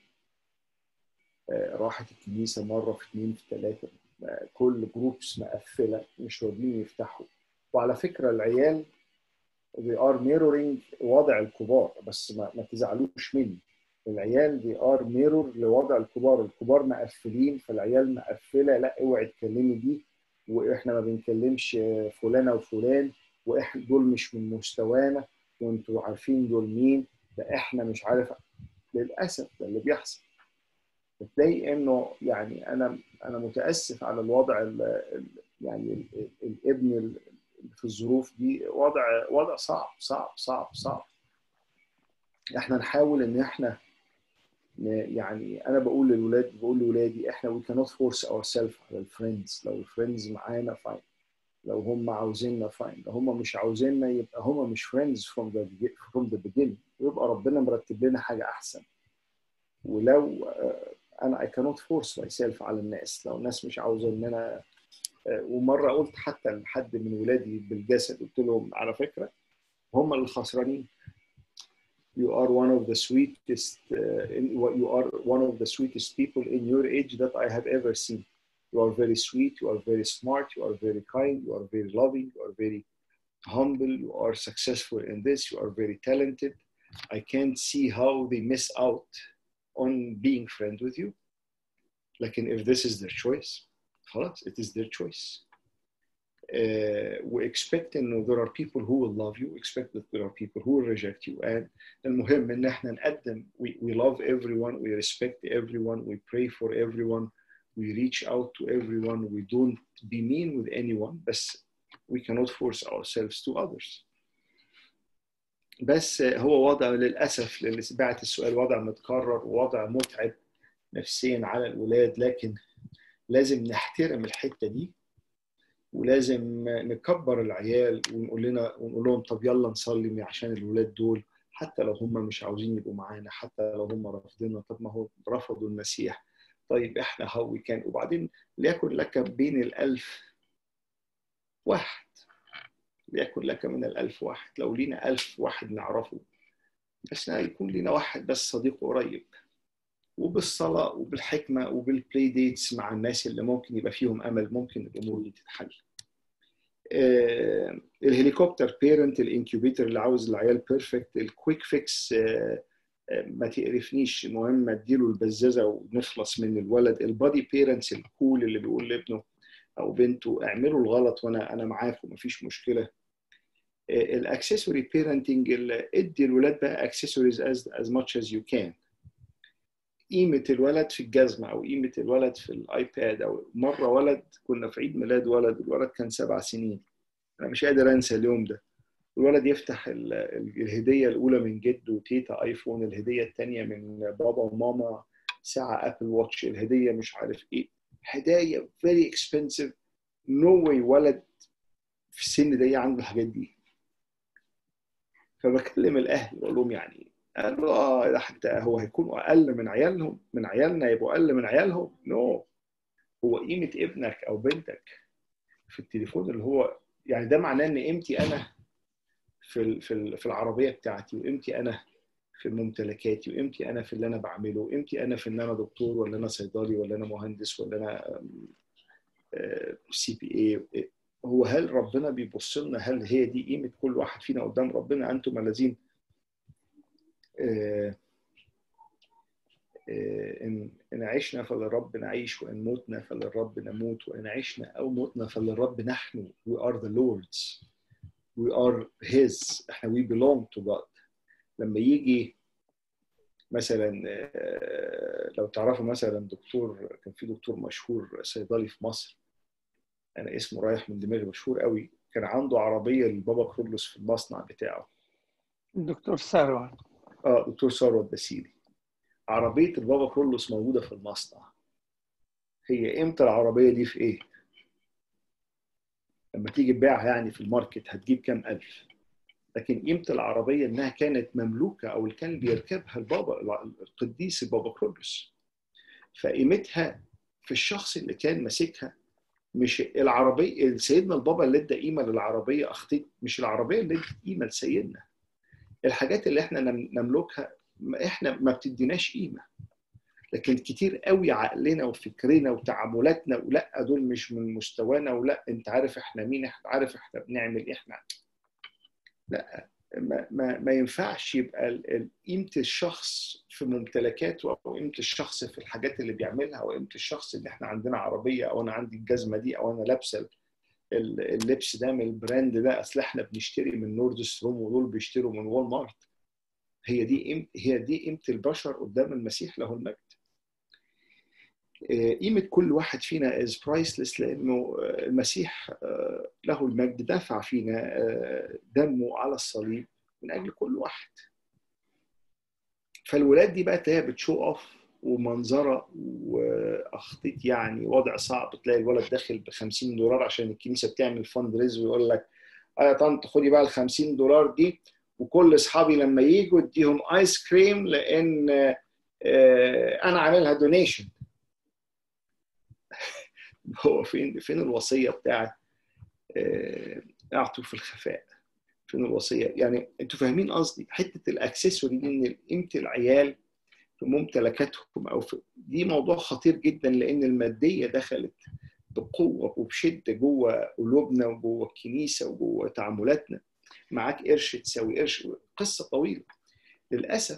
راحت الكنيسه مره في اثنين في ثلاثه، كل جروبس مقفله مش راضيين يفتحوا. وعلى فكره العيال they are mirroring وضع الكبار، بس ما, ما تزعلوش مني، العيال they are mirror لوضع الكبار. الكبار مقفلين فالعيال مقفله، لا اوعي تكلمي دي، واحنا ما بنكلمش فلانه وفلان، واحنا دول مش من مستوانا، وانتوا عارفين دول مين، ده احنا مش عارف. للاسف ده اللي بيحصل. بتلاقي انه يعني انا انا متاسف على الوضع ال ال يعني ال الابن ال في الظروف دي، وضع وضع صعب صعب صعب صعب. احنا نحاول ان احنا يعني انا بقول للولاد بقول لاولادي احنا we cannot force ourselves على الفريندز. لو الفريندز معانا فاين، لو هم عاوزيننا فاين، لو هم مش عاوزيننا يبقى هم مش فريندز from the from the beginning، ويبقى ربنا مرتب لنا حاجه احسن. ولو انا I cannot force myself على الناس، لو الناس مش عاوزه ان انا. ومره قلت حتى لحد من ولادي بالجسد، قلت لهم على فكره هم اللي خسرانين. You are one of the sweetest uh, in, you are one of the sweetest people in your age that I have ever seen. You are very sweet, you are very smart, you are very kind, you are very loving, you are very humble, you are successful in this, you are very talented. I can't see how they miss out on being friends with you. لكن if this is their choice, خلاص it is their choice. Uh, we expect انه there are people who will love you, expect that there are people who will reject you, and المهم ان احنا نقدم we, we love everyone, we respect everyone, we pray for everyone, we reach out to everyone, we don't be mean with anyone, بس we cannot force ourselves to others. بس هو وضع للأسف اللي بعت السؤال وضع متكرر ووضع متعب نفسيا على الولاد، لكن لازم نحترم الحتة دي، ولازم نكبر العيال ونقول لنا ونقول لهم طب يلا نصلي عشان الولاد دول، حتى لو هم مش عاوزين يبقوا معانا، حتى لو هم رافضيننا. طب ما هو رفضوا المسيح، طيب احنا هو كان. وبعدين ليكن لك بين الألف واحد، ليكن لك من الألف واحد، لو لينا ألف واحد نعرفه، بس يكون لينا واحد بس صديق قريب، وبالصلاة وبالحكمة وبالبلاي ديتس مع الناس اللي ممكن يبقى فيهم أمل ممكن الأمور دي تتحل. آه، الهليكوبتر بيرنت، الانكيوبيتر اللي عاوز العيال بيرفكت، الكويك فيكس آه، آه، ما تقرفنيش، المهم اديله البزازة ونخلص من الولد. البادي بيرنتس الكول اللي بيقول لابنه أو بنته اعملوا الغلط وأنا أنا معاكم مفيش مشكلة. الاكسسوري بيرنتنج، ادي الولاد بقى اكسسوارز از از ماتش از يو كان. قيمه الولد في الجزمه او قيمه الولد في الايباد. او مره ولد كنا في عيد ميلاد ولد، الولد كان سبع سنين، انا مش قادر انسى اليوم ده. الولد يفتح الهديه الاولى من جده وتيتا ايفون، الهديه الثانيه من بابا وماما ساعه ابل واتش، الهديه مش عارف ايه، هدايا فيري اكسبنسيف. نو واي ولد في السن ده عنده الحاجات دي. فبكلم الاهل بقول لهم يعني قالوا اه ده حتى هو هيكونوا اقل من عيالهم، من عيالنا يبقوا اقل من عيالهم. نو no. هو قيمه ابنك او بنتك في التليفون اللي هو يعني ده معناه ان قيمتي انا في في في العربيه بتاعتي، وقيمتي انا في ممتلكاتي، وقيمتي انا في اللي انا بعمله، وقيمتي انا في ان انا دكتور ولا انا صيدلي ولا انا مهندس ولا انا سي بي اي. هو هل ربنا بيبص لنا؟ هل هي دي قيمه كل واحد فينا قدام ربنا؟ انتم الذين إن إن عشنا فللرب نعيش، وإن متنا فللرب نموت، وإن عشنا أو متنا فللرب نحن. We are the Lord's. We are His. إحنا we belong to God. لما يجي مثلا لو تعرفوا مثلا دكتور، كان في دكتور مشهور صيدلي في مصر، أنا اسمه رايح من دماغي، مشهور قوي، كان عنده عربية لبابا كرولوس في المصنع بتاعه. الدكتور ثروت. اه دكتور ثروت باسيلي. عربية البابا كرولوس موجودة في المصنع. هي قيمة العربية دي في إيه؟ لما تيجي تبيعها يعني في الماركت هتجيب كام ألف؟ لكن قيمة العربية إنها كانت مملوكة أو اللي كان بيركبها البابا القديس البابا كرولوس. فقيمتها في الشخص اللي كان ماسكها، مش العربية. سيدنا البابا اللي ادى قيمة للعربية أخطيت، مش العربية اللي ادت قيمة لسيدنا. الحاجات اللي إحنا نملكها إحنا ما بتديناش قيمة، لكن كتير قوي عقلنا وفكرنا وتعاملاتنا ولا دول مش من مستوانا، ولا انت عارف احنا مين، احنا عارف احنا بنعمل ايه، احنا لا ما, ما, ما ينفعش يبقى قيمة الشخص في ممتلكاته، او قيمة الشخص في الحاجات اللي بيعملها، او قيمة الشخص اللي احنا عندنا عربية، او انا عندي الجزمة دي، او انا لابسه اللبس ده من البراند ده، اصل احنا بنشتري من نوردستروم ودول بيشتروا من وول مارت. هي دي قيمة هي دي قيمة البشر قدام المسيح له المجد. قيمة كل واحد فينا is priceless، لأنه المسيح له المجد دفع فينا دمه على الصليب من أجل كل واحد. فالولاد دي بقى تلاقيها بتشو أوف ومنظرة وأخطيت، يعني وضع صعب. تلاقي الولد داخل بخمسين دولار عشان الكنيسة بتعمل فاند ريز، ويقول لك آه يا طنط خدي بقى الخمسين دولار دي، وكل أصحابي لما يجوا اديهم آيس كريم لأن أنا عاملها دونيشن. هو فين فين الوصيه بتاعت اعطوا في الخفاء؟ فين الوصيه؟ يعني انتوا فاهمين قصدي؟ حته الاكسسوري دي، ان قيمه العيال في ممتلكاتهم او في دي موضوع خطير جدا، لان الماديه دخلت بقوه وبشده جوه قلوبنا وجوه الكنيسه وجوه تعاملاتنا. معاك قرش تساوي قرش، قصه طويله. للاسف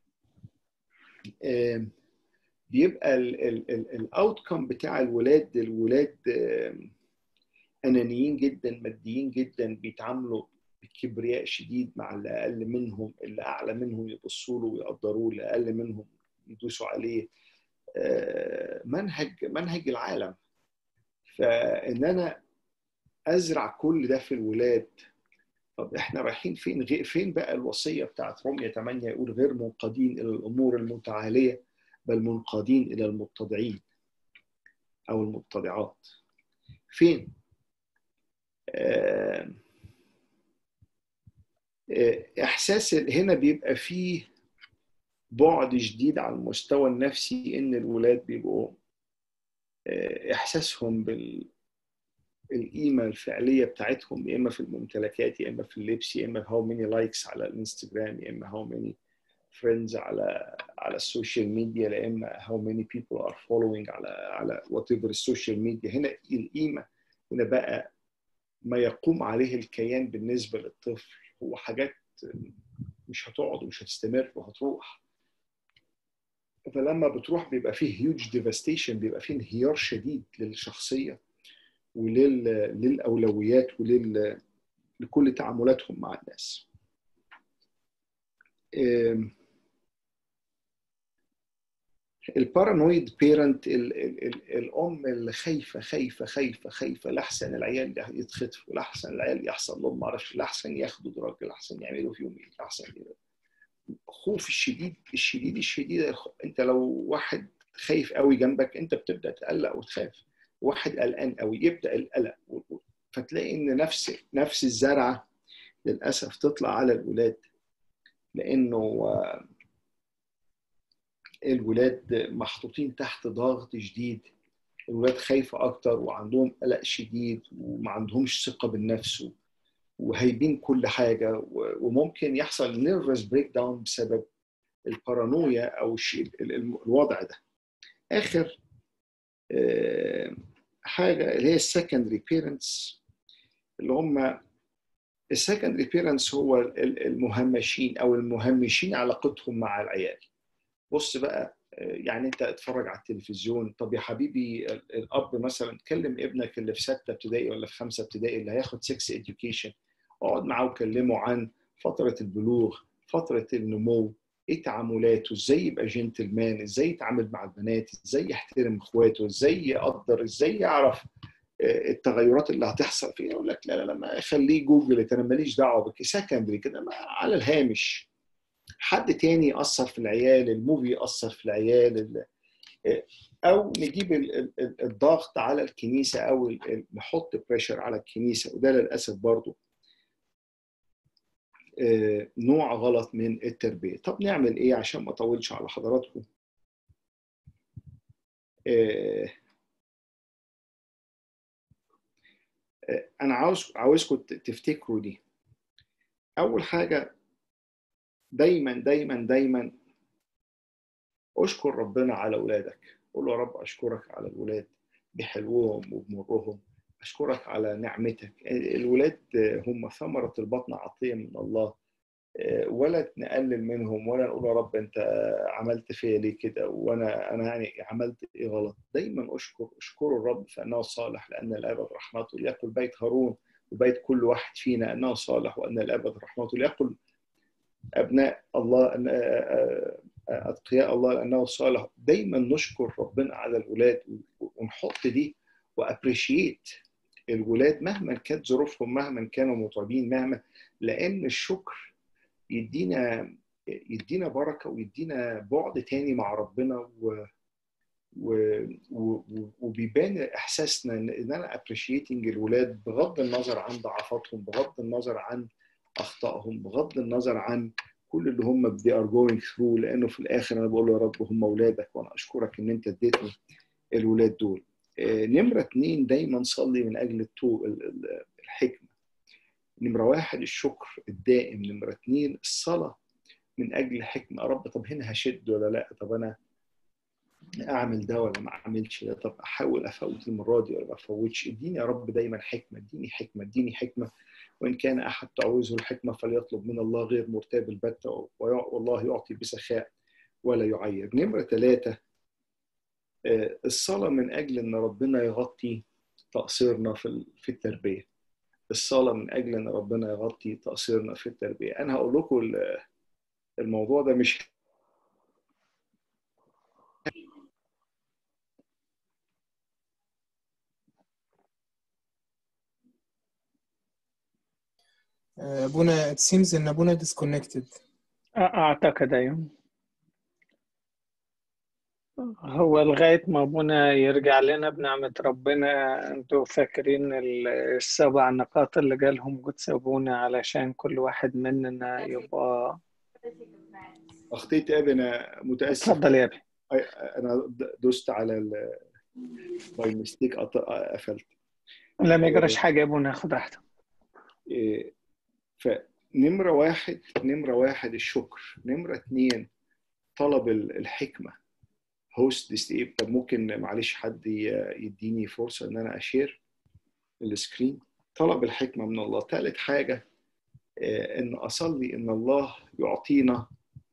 بيبقى الاوتكم بتاع الولاد الولاد انانيين جدا، ماديين جدا، بيتعاملوا بكبرياء شديد مع اللي اقل منهم، اللي اعلى منهم يبصوا له ويقدروه، اللي اقل منهم يدوسوا عليه. منهج منهج العالم. فان انا ازرع كل ده في الولاد، طب احنا رايحين فين؟ فين بقى الوصيه بتاعت رومية ثمانية يقول غير منقادين الى الامور المتعاليه بل منقادين الى المتضعين او المتضعات؟ فين؟ احساس هنا بيبقى فيه بعد شديد على المستوى النفسي، ان الولاد بيبقوا احساسهم بالقيمه الفعليه بتاعتهم يا اما في الممتلكات، يا اما في اللبس، يا اما هاو ماني لايكس على الانستجرام، يا اما هاو ماني فريندز على على السوشيال ميديا، يا اما هاو ماني بيبل ار فولوينج على على وات ايفر السوشيال ميديا. هنا القيمه هنا بقى ما يقوم عليه الكيان بالنسبه للطفل هو حاجات مش هتقعد ومش هتستمر وهتروح. فلما بتروح بيبقى فيه هيوج ديفاستيشن، بيبقى فيه انهيار شديد للشخصيه وللاولويات ولل لكل تعاملاتهم مع الناس. البارانويد بيرنت، الام اللي خايفه خايفه خايفه خايفه لاحسن العيال يتخطفوا، لاحسن العيال يحصل لهم ما اعرفش، لاحسن ياخدوا دراج، لاحسن يعملوا فيهم ايه، لاحسن خوف الشديد الشديد الشديد. انت لو واحد خايف قوي جنبك انت بتبدا تقلق وتخاف، واحد قلقان قوي يبدا القلق، فتلاقي ان نفس نفس الزرعه للاسف تطلع على الولاد، لانه الولاد محطوطين تحت ضغط شديد. الولاد خايفه اكتر وعندهم قلق شديد وما عندهمش ثقه بالنفس وهايبين كل حاجه، وممكن يحصل نيرفس بريك داون بسبب البارانويا او الشيء الوضع ده. اخر حاجه اللي هي السكندري بيرنتس، اللي هم السكندري بيرنتس هو المهمشين او المهمشين علاقتهم مع العيال. بص بقى، يعني انت اتفرج على التلفزيون، طب يا حبيبي الاب مثلا كلم ابنك اللي في سته ابتدائي ولا في خمسه ابتدائي اللي هياخد سكس اديوكيشن، اقعد معاه وكلمه عن فتره البلوغ، فتره النمو، ايه تعاملاته، ازاي يبقى جنتلمان، ازاي يتعامل مع البنات، ازاي يحترم اخواته، ازاي يقدر، ازاي يعرف التغيرات اللي هتحصل فيه. يقول لك لا لا لا ما خليه جوجل، انا ماليش دعوه بك، سكندري كده على الهامش. حد تاني يأثر في العيال، الموفي يأثر في العيال، او نجيب الضغط على الكنيسه او نحط بريشر على الكنيسه، وده للاسف برضو نوع غلط من التربيه. طب نعمل ايه عشان ما اطولش على حضراتكم؟ انا عاوز عاوزكم تفتكروا دي. اول حاجه، دايما دايما دايما اشكر ربنا على اولادك. قول له يا رب اشكرك على الولاد بحلوهم وبمرهم، اشكرك على نعمتك. الولاد هم ثمره البطن، عطيه من الله، ولا نقلل منهم ولا نقول يا رب انت عملت فيا ليه كده وانا انا يعني عملت ايه غلط. دايما اشكر اشكروا الرب فانه صالح لان الابد رحمته. ليقل بيت هارون وبيت كل واحد فينا انه صالح وان الابد رحمته. ليقل ابناء الله ان اتقياء الله لانه صالح. دايما نشكر ربنا على الولاد ونحط دي وابريشيت الولاد مهما كانت ظروفهم، مهما كانوا متعبين، مهما، لان الشكر يدينا يدينا بركه ويدينا بعد تاني مع ربنا، و و وبيبان احساسنا ان انا ابريشيتنج الولاد بغض النظر عن ضعفاتهم، بغض النظر عن اخطائهم، بغض النظر عن كل اللي هم they are going through. لانه في الاخر انا بقول له يا رب هم اولادك وانا اشكرك ان انت اديتني الولاد دول. نمره اثنين، دايما صلي من اجل الحكمه. نمره واحد الشكر الدائم. نمره اثنين الصلاه من اجل الحكمه. يا رب طب هنا هشد ولا لا؟ طب انا اعمل ده ولا ما اعملش ده؟ طب احاول افوت المره دي ولا ما افوتش؟ اديني يا رب دايما حكمه، اديني حكمه، اديني حكمه. وان كان احد تعوزه الحكمه فليطلب من الله غير مرتاب البتة، والله يعطي بسخاء ولا يعير. نمره ثلاثه الصلاه من اجل ان ربنا يغطي تقصيرنا في في التربيه. الصلاه من اجل ان ربنا يغطي تقصيرنا في التربيه. انا هقول لكم الموضوع ده مش ابونا. it seems ان ابونا disconnected. اعتقد ايوه. هو لغاية ما ابونا يرجع لنا بنعمة ربنا. انتوا فاكرين السبع نقاط اللي جالهم قدس ابونا علشان كل واحد مننا يبقى. اخطيت يا ابي، انا متاسف. اتفضل يا ابي. انا دوست على ال باي ميستيك قفلت. لا ما يجراش حاجة يا ابونا، خد راحتك. فنمرة واحد نمرة واحد الشكر. نمرة اثنين طلب الحكمة. هوست ديستيب. طب ممكن معلش حد يديني فرصة ان انا اشير السكرين. طلب الحكمة من الله. ثالث حاجة ان اصلي ان الله يعطينا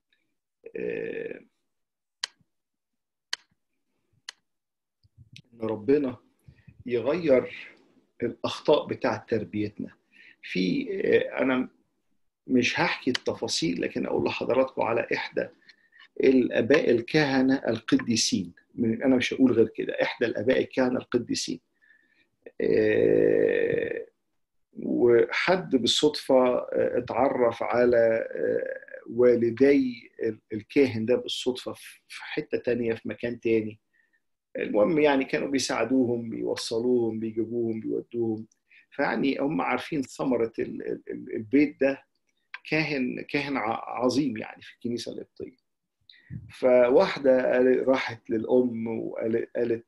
ان ربنا يغير الاخطاء بتاعه تربيتنا. في انا مش هحكي التفاصيل لكن اقول لحضراتكم على احدى الاباء الكهنه القديسين. انا مش هقول غير كده، احدى الاباء الكهنه القديسين. وحد بالصدفه اتعرف على والدي الكاهن ده بالصدفه في حته تانية في مكان تاني. المهم يعني كانوا بيساعدوهم، بيوصلوهم، بيجيبوهم، بيودوهم. فيعني هم عارفين ثمرة البيت ده. كاهن كاهن عظيم يعني في الكنيسة القبطية. فواحدة راحت للأم وقالت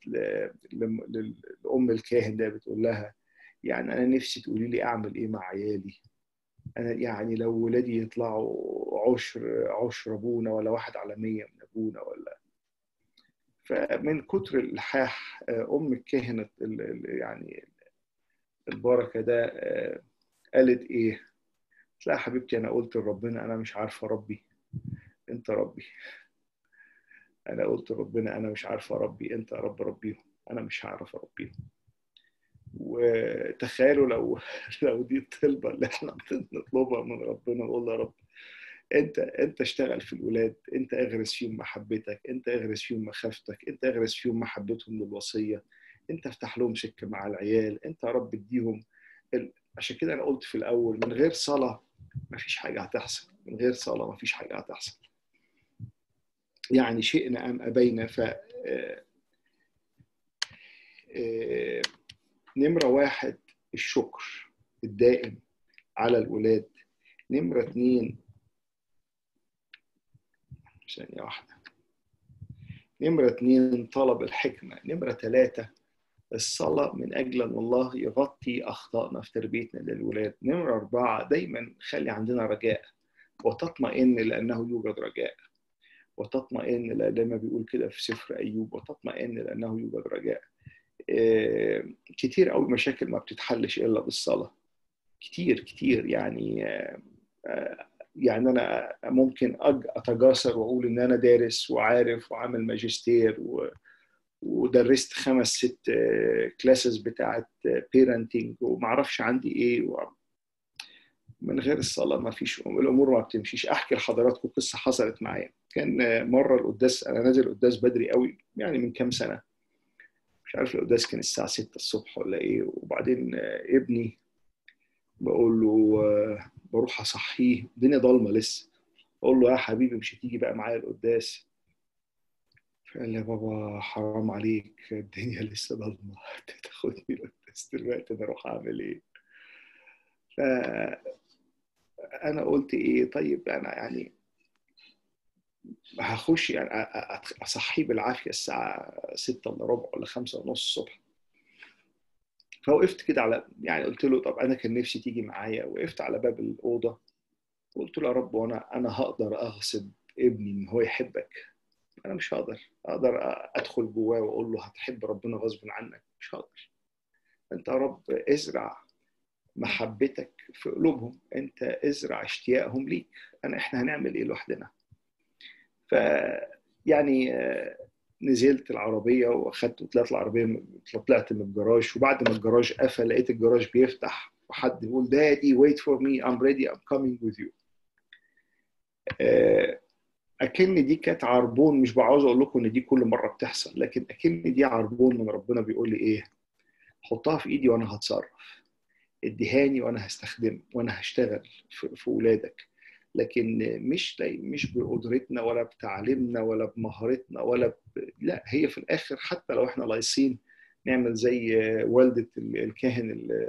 للأم الكاهن ده، بتقول لها يعني أنا نفسي تقولي لي أعمل إيه مع عيالي. انا يعني لو ولادي يطلعوا عشر عشر ابونا ولا واحد على مية من ابونا ولا. فمن كتر الالحاح ام الكاهن يعني البركه ده قالت ايه؟ قلت لها حبيبتي انا قلت لربنا انا مش عارفه ربي، انت ربي. انا قلت لربنا انا مش عارفه ربي، انت يا رب ربيهم، انا مش هعرف اربيهم. وتخيلوا لو لو دي الطلبه اللي احنا بنطلبها من ربنا، نقول يا رب انت انت اشتغل في الولاد، انت اغرس فيهم محبتك، انت اغرس فيهم مخافتك، انت اغرس فيهم محبتهم للوصيه، انت افتح لهم سكه مع العيال، انت يا رب اديهم ال... عشان كده انا قلت في الاول من غير صلاه مفيش حاجه هتحصل، من غير صلاه مفيش حاجه هتحصل. يعني شئنا ام ابينا. ف نمره واحد الشكر الدائم على الولاد. نمره اتنين ثانيه واحده نمرة اتنين طلب الحكمة. نمرة ثلاثة الصلاة من أجل أن الله يغطي أخطائنا في تربيتنا للولاد. نمرة أربعة دايما خلي عندنا رجاء وتطمئن لأنه يوجد رجاء، وتطمئن لما بيقول كده في سفر أيوب، وتطمئن لأنه يوجد رجاء. آه كتير قوي مشاكل ما بتتحلش إلا بالصلاة، كتير كتير يعني. آه آه يعني أنا ممكن أتجاسر وأقول إن أنا دارس وعارف وعامل ماجستير و... ودرست خمس ست كلاسز بتاعت بيرنتينج ومعرفش عندي إيه. و... من غير الصلاة ما فيش، الأمور ما بتمشيش. أحكي لحضراتكم قصة حصلت معايا. كان مرة القداس، أنا نازل القداس بدري قوي يعني من كام سنة، مش عارف القداس كان الساعة ستة الصبح ولا إيه. وبعدين ابني بقول له بروح أصحيه، الدنيا ضلمة لسه، اقول له يا حبيبي مش هتيجي بقى معايا القداس؟ فقال لي يا بابا حرام عليك الدنيا لسه ضلمه، تاخدني القداس دلوقتي انا اروح اعمل ايه؟ فانا قلت ايه طيب انا يعني هخش يعني اصحيه بالعافيه الساعه ستة الا ربع ولا خمسة ونص الصبح. فوقفت كده على يعني قلت له طب انا كان نفسي تيجي معايا. وقفت على باب الاوضه وقلت له يا رب وانا انا هقدر اغصب ابني ان هو يحبك؟ انا مش هقدر اقدر ادخل جواه واقول له هتحب ربنا غصب عنك، مش هقدر. انت يا رب ازرع محبتك في قلوبهم، انت ازرع اشتياقهم ليك، انا احنا هنعمل ايه لوحدنا؟ ف يعني نزلت العربيه واخدت وطلعت العربيه، طلعت من الجراج. وبعد ما الجراج قفل لقيت الجراج بيفتح وحد يقول دادي wait for me I'm ready I'm coming with you. أكن دي كانت عربون، مش بعاوز أقول لكم إن دي كل مرة بتحصل، لكن أكن دي عربون من ربنا بيقول لي إيه؟ حطها في إيدي وأنا هتصرف، اديهاني وأنا هستخدم وأنا هشتغل في ولادك. لكن مش مش بقدرتنا ولا بتعليمنا ولا بمهارتنا ولا ب... لا، هي في الآخر حتى لو إحنا لايصين نعمل زي والدة الكاهن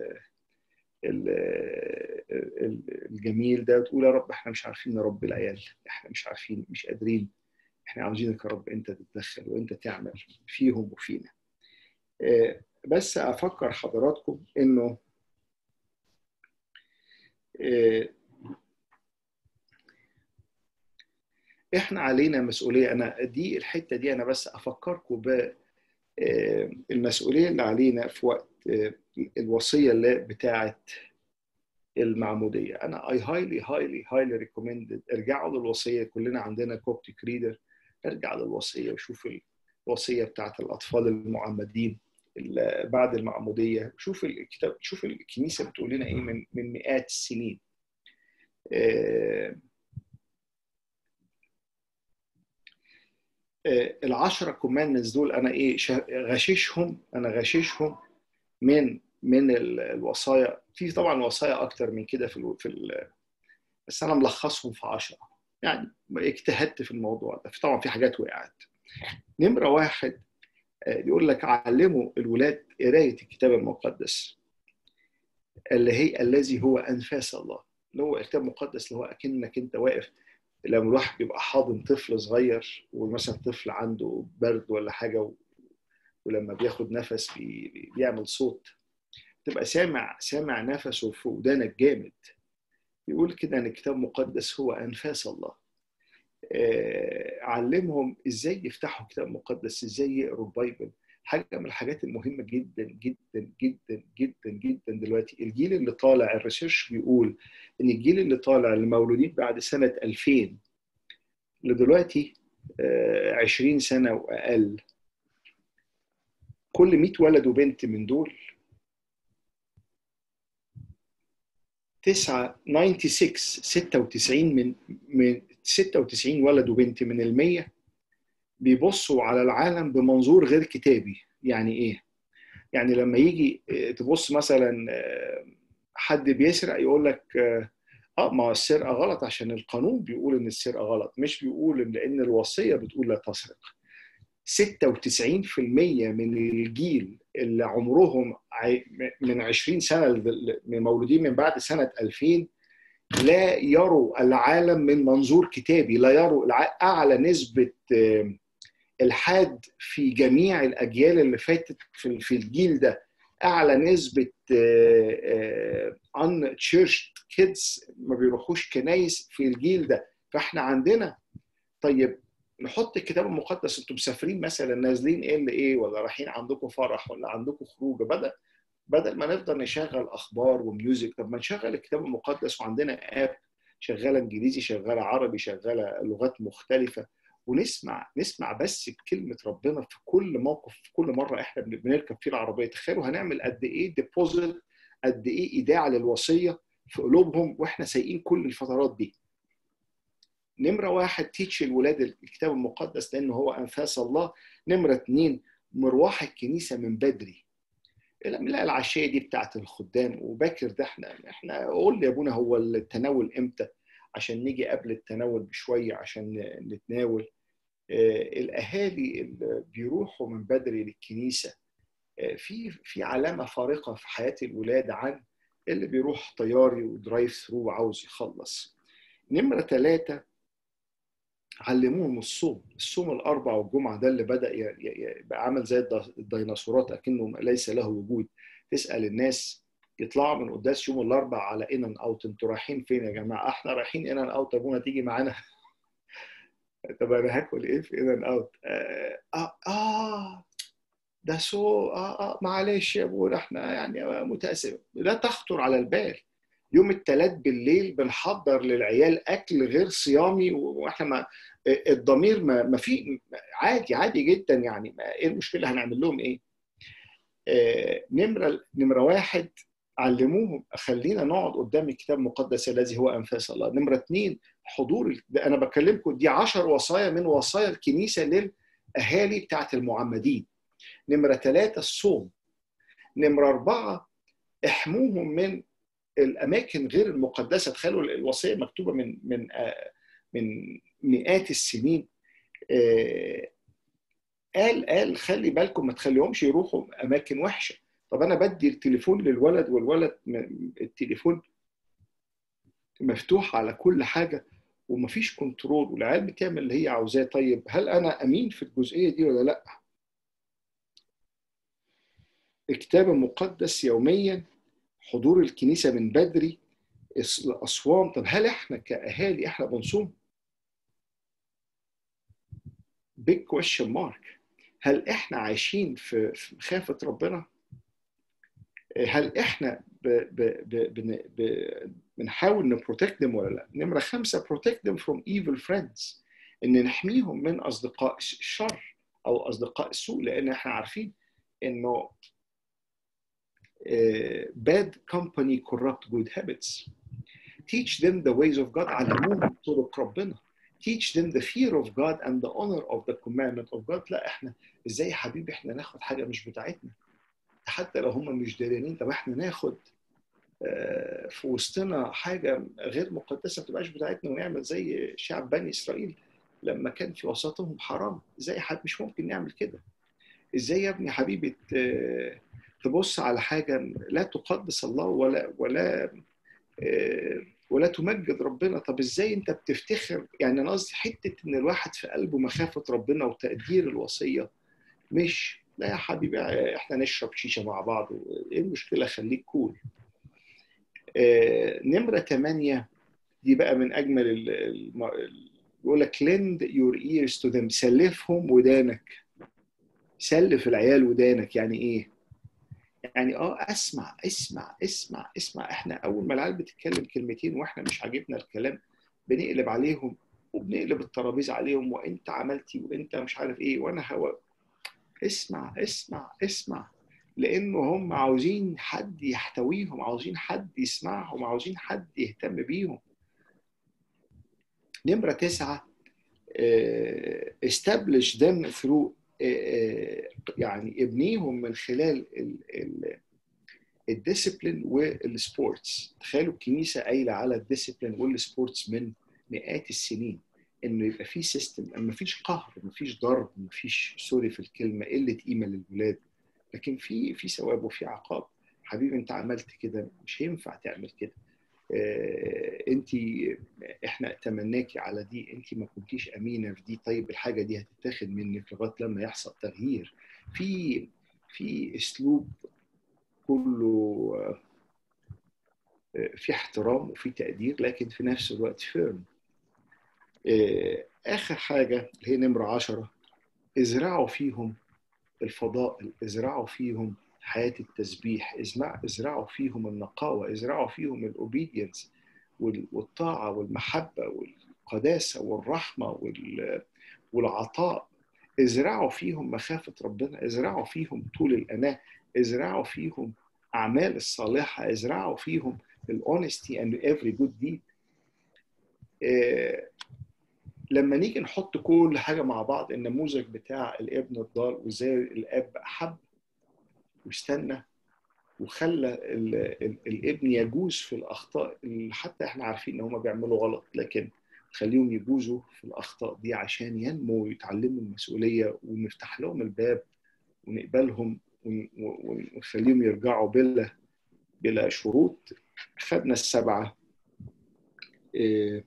الجميل ده وتقول يا رب احنا مش عارفين نربي العيال، احنا مش عارفين مش قادرين، احنا عاوزينك يا رب انت تتدخل وانت تعمل فيهم وفينا. بس افكر حضراتكم انه احنا علينا مسؤوليه. انا دي الحته دي انا بس افكركم بالمسؤوليه اللي علينا في وقت الوصيه اللي بتاعت المعموديه. انا اي هايلي هايلي هايلي ريكومندد ارجعوا للوصيه. كلنا عندنا كوبتيك ريدر، ارجع للوصيه وشوف الوصيه بتاعت الاطفال المعمدين بعد المعموديه. شوف الكتاب، شوف الكنيسه بتقول لنا ايه من من مئات السنين. آه آه العشرة كوماندمنتس دول انا ايه غشيشهم، انا غشيشهم من من الوصايا. في طبعا وصايا اكتر من كده في ال في ال بس انا ملخصهم في عشرة يعني، اجتهدت في الموضوع ده. طبعا في حاجات وقعت. نمره واحد بيقول لك علموا الولاد قرايه الكتاب المقدس اللي هي الذي هو انفاس الله، اللي هو الكتاب المقدس اللي هو اكنك انت واقف لما الواحد بيبقى حاضن طفل صغير ومثلا طفل عنده برد ولا حاجه ولما بياخد نفس بيعمل صوت، تبقى سامع سامع نفسه في ودانك جامد. يقول كده ان الكتاب المقدس هو انفاس الله. علمهم ازاي يفتحوا كتاب مقدس، ازاي يقروا البايبل. حاجه من الحاجات المهمه جدا جدا جدا جدا جدا دلوقتي الجيل اللي طالع، الريسيرش بيقول ان الجيل اللي طالع اللي مولودين بعد سنه ألفين لدلوقتي عشرين سنه واقل، كل مية ولد وبنت من دول تسعة ستة وتسعين ستة وتسعين من من ستة وتسعين ولد وبنت من المية بيبصوا على العالم بمنظور غير كتابي. يعني ايه؟ يعني لما يجي تبص مثلا حد بيسرق يقول لك اه ما السرقه غلط عشان القانون بيقول ان السرقه غلط، مش بيقول لان الوصيه بتقول لا تسرق. ستة وتسعين بالمية من الجيل اللي عمرهم من عشرين سنه مولودين من بعد سنه ألفين لا يروا العالم من منظور كتابي، لا يروا اعلى نسبه الحاد في جميع الاجيال اللي فاتت في الجيل ده، اعلى نسبه unchurched kids ما بيروحوش كنايس في الجيل ده. فاحنا عندنا طيب نحط الكتاب المقدس، انتم مسافرين مثلا نازلين ال ايه ولا رايحين عندكم فرح ولا عندكم خروجه، بدل بدل ما نفضل نشغل اخبار وميوزك، طب ما نشغل الكتاب المقدس وعندنا اب شغاله انجليزي شغاله عربي شغاله لغات مختلفه، ونسمع نسمع بس بكلمه ربنا في كل موقف، في كل مره احنا بنركب فيه العربيه. تخيلوا هنعمل قد ايه ديبوزيت، قد ايه ايداع للوصيه في قلوبهم واحنا سايقين كل الفترات دي. نمره واحد تيتش الولاد الكتاب المقدس لانه هو انفاس الله. نمره اثنين مروح الكنيسه من بدري. لا العشيه دي بتاعت الخدام وباكر ده احنا احنا قول لي يا ابونا هو التناول امتى عشان نيجي قبل التناول بشويه عشان نتناول. الاهالي اللي بيروحوا من بدري للكنيسه في في علامه فارقه في حياه الولاد عن اللي بيروح طياري ودرايف ثرو وعاوز يخلص. نمره ثلاثه علموهم الصوم، الصوم الاربع والجمعه ده اللي بدا يبقى عامل زي الديناصورات اكنه ليس له وجود. تسال الناس يطلعوا من قداس يوم الاربع على ان ان اوت، انتوا رايحين فين يا جماعه؟ احنا رايحين ان ان اوت، ابونا تيجي معانا؟ طب انا هاكل ايه في ان ان اوت؟ آه, اه اه ده سو اه اه معلش يا ابونا احنا يعني متاسف. لا تخطر على البال. يوم الثلاث بالليل بنحضر للعيال اكل غير صيامي واحنا ما الضمير ما, ما في عادي عادي جدا يعني ايه المشكله؟ هنعمل لهم ايه؟ آه نمره نمره واحد علموهم خلينا نقعد قدام الكتاب المقدس الذي هو انفاس الله. نمره اثنين حضور، انا بكلمكم دي عشر وصايا من وصايا الكنيسه للاهالي بتاعت المعمدين. نمره ثلاثه الصوم. نمره اربعه احموهم من الاماكن غير المقدسه. تخيلوا الوصيه مكتوبه من من من مئات السنين. قال قال خلي بالكم ما تخليهمش يروحوا اماكن وحشه. طب انا بدي التليفون للولد والولد التليفون مفتوح على كل حاجه ومفيش كنترول والعيال بتعمل اللي هي عاوزاه. طيب هل انا امين في الجزئيه دي ولا لا؟ الكتاب المقدس يوميا، حضور الكنيسه من بدري، الاصوام. طب هل احنا كاهالي احنا بنصوم؟ بيج كويشن مارك. هل احنا عايشين في خافه ربنا؟ هل احنا ب ب ب ب بنحاول نبروتكت ولا لا؟ نمره خمسه protect them from evil friends، ان نحميهم من اصدقاء الشر او اصدقاء السوء، لان احنا عارفين انه bad company corrupt good habits. Teach them the ways of God. علموهم طرق ربنا. Teach them the fear of God and the honor of the commandment of God. لا احنا ازاي يا حبيبي احنا ناخد حاجه مش بتاعتنا حتى لو هم مش داريين؟ طب احنا ناخد في وسطنا حاجه غير مقدسه ما تبقاش بتاعتنا ونعمل زي شعب بني اسرائيل لما كان في وسطهم حرام؟ ازاي حد مش ممكن نعمل كده؟ ازاي يا ابني حبيبي تبص على حاجه لا تقدس الله ولا ولا ولا تمجد ربنا؟ طب ازاي انت بتفتخر؟ يعني انا قصدي حته ان الواحد في قلبه مخافه ربنا وتقدير الوصيه، مش لا يا حبيبي احنا نشرب شيشه مع بعض ايه المشكله؟ خليك كول. آه نمره ثمانية دي بقى من اجمل ال... الم... يقول لك lend your ears to them، سلفهم ودانك. سلف العيال ودانك يعني ايه؟ يعني اه اسمع اسمع اسمع اسمع. احنا اول ما العيال بتتكلم كلمتين واحنا مش عاجبنا الكلام بنقلب عليهم وبنقلب الترابيزه عليهم، وانت عملتي وانت مش عارف ايه وانا هوا. اسمع اسمع اسمع، لانه هم عاوزين حد يحتويهم، عاوزين حد يسمعهم، عاوزين حد يهتم بيهم. نمرة تسعة establish them through يعني ابنيهم من خلال الديسيبلين والسبورتس. تخيلوا الكنيسة قايلة على الديسيبلين والسبورتس من مئات السنين، انه يبقى في سيستم، ما فيش قهر، ما فيش ضرب، ما فيش سوري في الكلمة قلة قيمة للولاد، لكن في في ثواب وفي عقاب. حبيبي انت عملت كده، مش هينفع تعمل كده. اه انت احنا اتمناكي على دي، انت ما كنتيش امينه في دي، طيب الحاجه دي هتتاخد منك لغايه لما يحصل تغيير. في في اسلوب كله اه في احترام وفي تقدير، لكن في نفس الوقت فيرم. اه اخر حاجه اللي هي نمره عشرة، ازرعوا فيهم الفضائل، ازرعوا فيهم حياة التسبيح، ازرعوا فيهم النقاوة، ازرعوا فيهم الأوبيدينس والطاعة والمحبة والقداسة والرحمة والعطاء، ازرعوا فيهم مخافة ربنا، ازرعوا فيهم طول الأناة، ازرعوا فيهم أعمال الصالحة، ازرعوا فيهم الhonesty and every good deed. لما نيجي نحط كل حاجة مع بعض، النموذج بتاع الابن الضال وازاي الاب أحب واستنى وخلى الابن يجوز في الأخطاء اللي حتى احنا عارفين ان هم بيعملوا غلط، لكن خليهم يجوزوا في الأخطاء دي عشان ينموا ويتعلموا المسؤولية، ونفتح لهم الباب ونقبلهم ونخليهم يرجعوا بلا بلا شروط. خدنا السبعة. إيه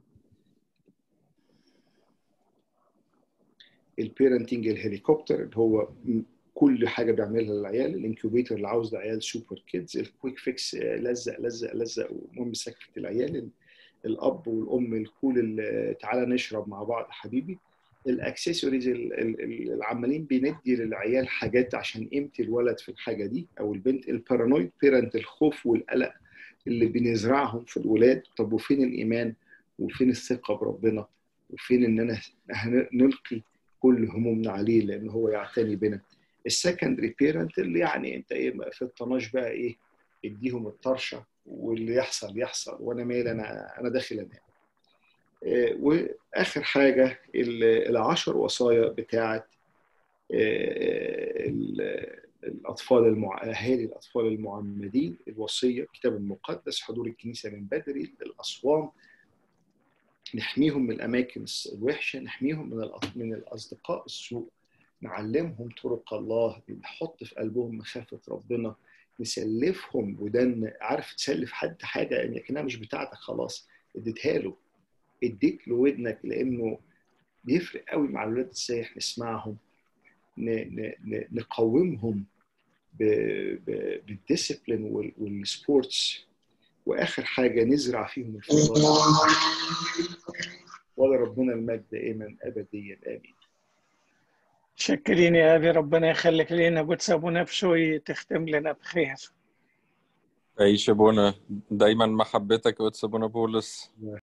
البيرنتنج الهليكوبتر اللي هو كل حاجه بيعملها للعيال، الانكيوبيتر اللي عاوز العيال سوبر كيدز، الكويك فيكس لزق لزق لزق ومهم سكت العيال، الاب والام الكول تعالى نشرب مع بعض حبيبي، الاكسسوارز اللي عمالين بندي للعيال حاجات عشان قيمه الولد في الحاجه دي او البنت، البارانويد بيرنت الخوف والقلق اللي بنزرعهم في الولاد. طب وفين الايمان وفين الثقه بربنا وفين ان انا نلقي كل همومنا عليه لان هو يعتني بنا. السكندري بيرنت اللي يعني انت ايه ما فطناش بقى ايه، اديهم الطرشه واللي يحصل يحصل وانا مالي، انا انا داخل انام. إيه واخر حاجه العشر وصايا بتاعه إيه الاطفال المع... اهالي الاطفال المعمدين. الوصيه الكتاب المقدس، حضور الكنيسه من بدري، الاصوام، نحميهم من الاماكن الوحشه، نحميهم من من الاصدقاء السوء، نعلمهم طرق الله، نحط في قلبهم مخافه ربنا، نسلفهم ودان. عارف تسلف حد حاجه يعني كانها مش بتاعتك خلاص اديتها له، اديت له ودنك، لانه بيفرق قوي مع الولاد ازاي نسمعهم، نقومهم بالديسيبلين والسبورتس. واخر حاجه نزرع فيهم الفضائل. ولا ربنا المجد دائما ابديا امين. شكرين يا ابي، ربنا يخليك لنا. قدس ابونا بشوي تختم لنا بخير. عيش ابونا، دايما محبتك قدس ابونا بولس.